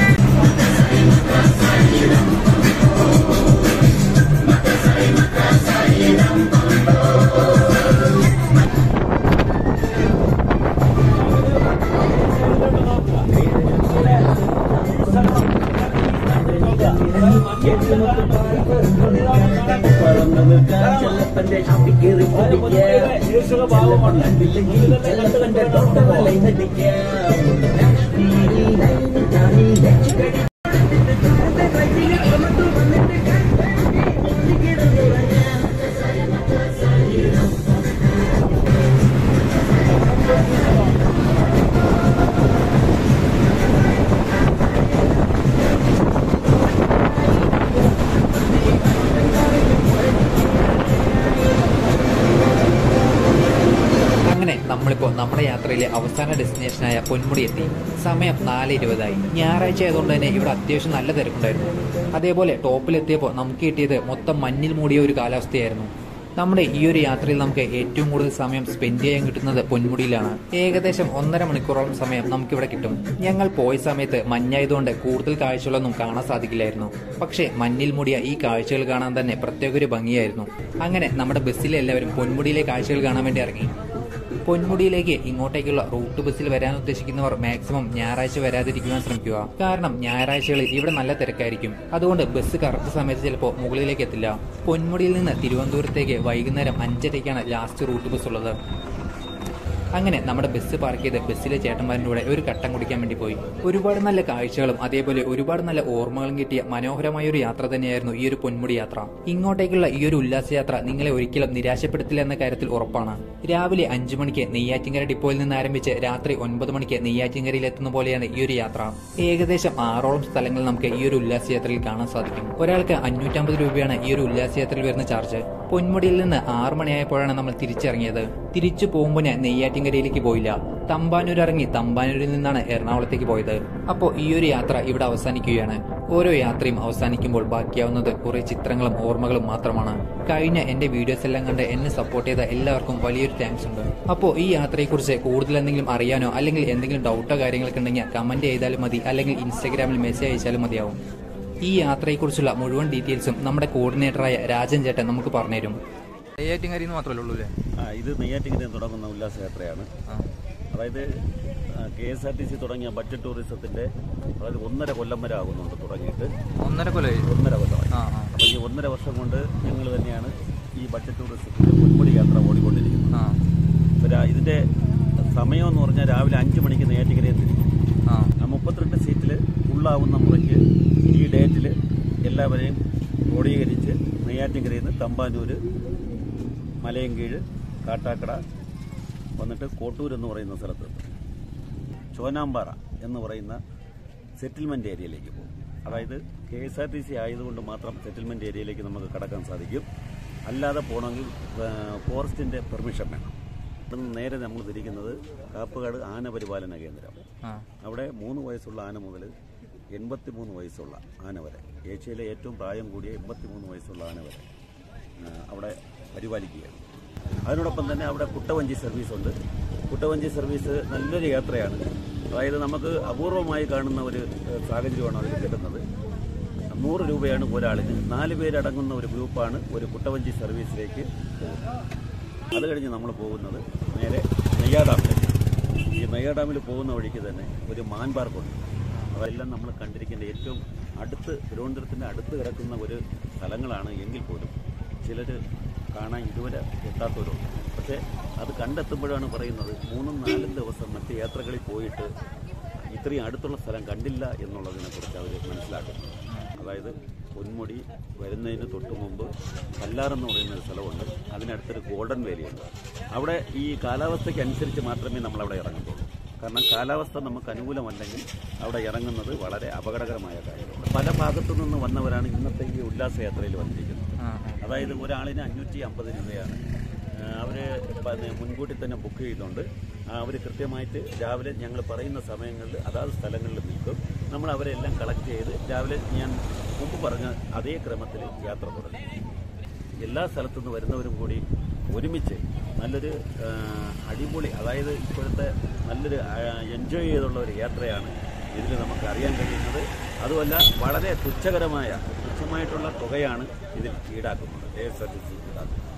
നമ്മളിപ്പോൾ നമ്മുടെ യാത്രയിലെ അവസാന ഡെസ്റ്റിനേഷനായ പൊന്മുടി എത്തി. സമയം നാല് ഇരുപതായി. ഞായറാഴ്ച ആയതുകൊണ്ട് തന്നെ ഇവിടെ അത്യാവശ്യം നല്ല തിരക്കുണ്ടായിരുന്നു. അതേപോലെ ടോപ്പിലെത്തിയപ്പോൾ നമുക്ക് കിട്ടിയത് മൊത്തം മഞ്ഞിൽ മൂടിയ ഒരു കാലാവസ്ഥയായിരുന്നു. നമ്മുടെ ഈ ഒരു യാത്രയിൽ നമുക്ക് ഏറ്റവും കൂടുതൽ സമയം സ്പെൻഡ് ചെയ്യാൻ കിട്ടുന്നത് പൊന്മുടിയിലാണ്. ഏകദേശം ഒന്നര മണിക്കൂറോളം സമയം നമുക്കിവിടെ കിട്ടും. ഞങ്ങൾ പോയ സമയത്ത് മഞ്ഞായതുകൊണ്ട് കൂടുതൽ കാഴ്ചകളൊന്നും കാണാൻ സാധിക്കില്ലായിരുന്നു. പക്ഷേ മഞ്ഞിൽ മൂടിയ ഈ കാഴ്ചകൾ കാണാൻ തന്നെ പ്രത്യേക ഒരു ഭംഗിയായിരുന്നു. അങ്ങനെ നമ്മുടെ ബസ്സിലെ എല്ലാവരും പൊന്മുടിയിലെ കാഴ്ചകൾ കാണാൻ വേണ്ടി ഇറങ്ങി. പൊന്മുടിയിലേക്ക് ഇങ്ങോട്ടേക്കുള്ള റൂട്ട് ബസ്സിൽ വരാൻ ഉദ്ദേശിക്കുന്നവർ മാക്സിമം ഞായറാഴ്ച വരാതിരിക്കുവാൻ ശ്രമിക്കുക. കാരണം ഞായറാഴ്ചകളിൽ ഇവിടെ നല്ല തിരക്കായിരിക്കും. അതുകൊണ്ട് ബസ് കറക്റ്റ് സമയത്ത് ചിലപ്പോൾ മുകളിലേക്ക് എത്തില്ല. പൊന്മുടിയിൽ നിന്ന് തിരുവനന്തപുരത്തേക്ക് വൈകുന്നേരം അഞ്ചരയ്ക്കാണ് ലാസ്റ്റ് റൂട്ട് ബസ് ഉള്ളത്. അങ്ങനെ നമ്മുടെ ബസ് പാർക്ക് ചെയ്ത് ബസ്സിലെ ചേട്ടന്മാരുടെ കൂടെ ഒരു കട്ടൻ കുടിക്കാൻ വേണ്ടി പോയി. ഒരുപാട് നല്ല കാഴ്ചകളും അതേപോലെ ഒരുപാട് നല്ല ഓർമ്മകളും കിട്ടിയ മനോഹരമായ ഒരു യാത്ര തന്നെയായിരുന്നു ഈ ഒരു പൊന്മുടി യാത്ര. ഇങ്ങോട്ടേക്കുള്ള ഈ ഒരു ഉല്ലാസയാത്ര നിങ്ങളെ ഒരിക്കലും നിരാശപ്പെടുത്തില്ല എന്ന കാര്യത്തിൽ ഉറപ്പാണ്. രാവിലെ അഞ്ചു മണിക്ക് നെയ്യാറ്റിങ്കര ഡിപ്പോയിൽ നിന്ന് ആരംഭിച്ച് രാത്രി ഒൻപത് മണിക്ക് നെയ്യാറ്റിങ്കരയിൽ എത്തുന്ന പോലെയാണ് ഈ ഒരു യാത്ര. ഏകദേശം ആറോളം സ്ഥലങ്ങൾ നമുക്ക് ഈ ഒരു ഉല്ലാസയാത്രയിൽ കാണാൻ സാധിക്കും. ഒരാൾക്ക് അഞ്ഞൂറ്റമ്പത് രൂപയാണ് ഈ ഒരു ഉല്ലാസയാത്രയിൽ വരുന്ന ചാർജ്. പൊന്മുടിയിൽ നിന്ന് ആറു മണിയായപ്പോഴാണ് നമ്മൾ തിരിച്ചിറങ്ങിയത്. തിരിച്ചു പോകുമ്പോൾ ഞാൻ നെയ്യാറ്റിങ്കരയിലേക്ക് പോയില്ല. തമ്പാനൂർ ഇറങ്ങി തമ്പാനൂരിൽ നിന്നാണ് എറണാകുളത്തേക്ക് പോയത്. അപ്പോൾ ഈ ഒരു യാത്ര ഇവിടെ അവസാനിക്കുകയാണ്. ഓരോ യാത്രയും അവസാനിക്കുമ്പോൾ ബാക്കിയാവുന്നത് കുറെ ചിത്രങ്ങളും ഓർമ്മകളും മാത്രമാണ്. കഴിഞ്ഞ എന്റെ വീഡിയോസ് എല്ലാം കണ്ട് എന്നെ സപ്പോർട്ട് ചെയ്ത എല്ലാവർക്കും വലിയൊരു താങ്ക്സ് ഉണ്ട്. അപ്പോൾ ഈ യാത്രയെക്കുറിച്ച് കൂടുതൽ എന്തെങ്കിലും അറിയാനോ അല്ലെങ്കിൽ എന്തെങ്കിലും ഡൗട്ടോ കാര്യങ്ങളൊക്കെ ഉണ്ടെങ്കിൽ കമന്റ് ചെയ്താലും മതി, അല്ലെങ്കിൽ ഇൻസ്റ്റാഗ്രാമിൽ മെസ്സേജ് അയച്ചാലും മതിയാവും. ഈ യാത്രയെക്കുറിച്ചുള്ള മുഴുവൻ ഡീറ്റെയിൽസും നമ്മുടെ കോർഡിനേറ്ററായ രാജൻ ചേട്ടൻ നമുക്ക് പറഞ്ഞുതരും. നെയ്യാറ്റിൻകരയിൽ മാത്രമല്ലേ ഉള്ളൂ അല്ലേ? ആ, ഇത് നെയ്യാറ്റിൻകരയിൽ തുടങ്ങുന്ന ഉല്ലാസയാത്രയാണ്. അതായത് K S R T C തുടങ്ങിയ ബഡ്ജറ്റ് ടൂറിസത്തിന്റെ അതായത് ഒന്നര കൊല്ലം വരെ ആകുന്നുണ്ട് തുടങ്ങിയിട്ട്. ഒന്നര കൊല്ലം ഒന്നര കൊല്ലം അപ്പൊ ഈ ഒന്നര വർഷം കൊണ്ട് ഞങ്ങൾ തന്നെയാണ് ഈ ബഡ്ജറ്റ് ടൂറിസത്തിന്റെ പൊന്മുടി യാത്ര ഓടിക്കൊണ്ടിരിക്കുന്നത്. ഇതിന്റെ സമയം എന്ന് പറഞ്ഞാൽ രാവിലെ അഞ്ചു മണിക്ക് നെയ്യാറ്റിൻകരയിൽ തിരിക്കും. ആ മുപ്പത്തിരണ്ട് സീറ്റിൽ ഫുള്ളാവുന്ന മുറയ്ക്ക് ഈ ഡേറ്റിൽ എല്ലാവരെയും ക്രോഡീകരിച്ച് നെയ്യാറ്റിൻകരയിൽ നിന്ന് തമ്പാനൂർ, മലയൻകീഴ്, കാട്ടാക്കട വന്നിട്ട് കോട്ടൂർ എന്ന് പറയുന്ന സ്ഥലത്ത് ചോനാമ്പാറ എന്ന് പറയുന്ന സെറ്റിൽമെന്റ് ഏരിയയിലേക്ക് പോകും. അതായത് K S R T C ആയതുകൊണ്ട് മാത്രം സെറ്റിൽമെന്റ് ഏരിയയിലേക്ക് നമുക്ക് കടക്കാൻ സാധിക്കും. അല്ലാതെ പോകണമെങ്കിൽ ഫോറസ്റ്റിന്റെ പെർമിഷൻ വേണം. ഇവിടുന്ന് നേരെ നമ്മൾ തിരിക്കുന്നത് കാപ്പുകാട് ആന പരിപാലന കേന്ദ്രം. അവിടെ മൂന്ന് വയസ്സുള്ള ആന മുതൽ എൺപത്തിമൂന്ന് വയസ്സുള്ള ആന വരെ, ഏഷ്യയിലെ ഏറ്റവും പ്രായം കൂടിയ എൺപത്തിമൂന്ന് വയസ്സുള്ള ആന വരെ അവിടെ പരിപാലിക്കുകയാണ്. അതിനോടൊപ്പം തന്നെ അവിടെ കുട്ടവഞ്ചി സർവീസ് ഉണ്ട്. കുട്ടവഞ്ചി സർവീസ് നല്ലൊരു യാത്രയാണ്. അതായത് നമുക്ക് അപൂർവമായി കാണുന്ന ഒരു സാഹചര്യമാണ് അതിൽ കിട്ടുന്നത്. നൂറ് രൂപയാണ് ഒരാളിന്. നാല് പേരടങ്ങുന്ന ഒരു ഗ്രൂപ്പാണ് ഒരു കുട്ടവഞ്ചി സർവീസിലേക്ക് പോകുന്നത്. അത് കഴിഞ്ഞ് നമ്മൾ പോകുന്നത് നേരെ നെയ്യാർ ഡാമിലേക്ക്. ഈ നെയ്യാർ ഡാമിൽ പോകുന്ന വഴിക്ക് തന്നെ ഒരു മാൻ പാർക്കുണ്ട്. അതെല്ലാം നമ്മൾ കണ്ടിരിക്കേണ്ട ഏറ്റവും അടുത്ത് തിരുവനന്തപുരത്തിൻ്റെ അടുത്ത് കിടക്കുന്ന ഒരു സ്ഥലങ്ങളാണ് എങ്കിൽ പോലും ചിലർ കാണാൻ ഇതുവരെ എത്താത്തവരുണ്ട്. പക്ഷേ അത് കണ്ടെത്തുമ്പോഴാണ് പറയുന്നത് മൂന്നും നാലും ദിവസം മറ്റ് യാത്രകളിൽ പോയിട്ട് ഇത്രയും അടുത്തുള്ള സ്ഥലം കണ്ടില്ല എന്നുള്ളതിനെക്കുറിച്ച് അവർ മനസ്സിലാക്കുന്നത്. അതായത് പൊന്മുടി വരുന്നതിന് തൊട്ട് മുമ്പ് കല്ലാറെന്ന് പറയുന്ന ഒരു സ്ഥലമുണ്ട്. അതിനടുത്തൊരു ഗോൾഡൻ വേലിയുണ്ട്. അവിടെ ഈ കാലാവസ്ഥയ്ക്ക് അനുസരിച്ച് മാത്രമേ നമ്മളവിടെ ഇറങ്ങത്തുള്ളൂ. കാരണം കാലാവസ്ഥ നമുക്ക് അനുകൂലമല്ലെങ്കിൽ അവിടെ ഇറങ്ങുന്നത് വളരെ അപകടകരമായ കാര്യമാണ്. പല ഭാഗത്തു നിന്ന് വന്നവരാണ് ഇന്നത്തെ ഈ ഉല്ലാസയാത്രയിൽ വന്നിരിക്കുന്നത്. അതായത് ഒരാളിന് അഞ്ഞൂറ്റി അമ്പത് രൂപയാണ്. അവർ മുൻകൂട്ടി തന്നെ ബുക്ക് ചെയ്തുകൊണ്ട് അവർ കൃത്യമായിട്ട് രാവിലെ ഞങ്ങൾ പറയുന്ന സമയങ്ങളിൽ അതാത് സ്ഥലങ്ങളിൽ നിൽക്കും. നമ്മൾ അവരെല്ലാം കളക്ട് ചെയ്ത് രാവിലെ ഞാൻ മുമ്പ് പറഞ്ഞ അതേ ക്രമത്തിൽ യാത്ര തുടങ്ങി. എല്ലാ സ്ഥലത്തു നിന്ന് വരുന്നവരും കൂടി ഒരുമിച്ച് നല്ലൊരു അടിപൊളി, അതായത് ഇപ്പോഴത്തെ നല്ലൊരു എൻജോയ് ചെയ്തുള്ള ഒരു യാത്രയാണ് ഇതിൽ നമുക്ക് അറിയാൻ കഴിയുന്നത്. അതുമല്ല വളരെ തുച്ഛകരമായ തുച്ഛമായിട്ടുള്ള തുകയാണ് ഇതിൽ ഈടാക്കുന്നത്, K S R T C ഈടാക്കുന്നത്.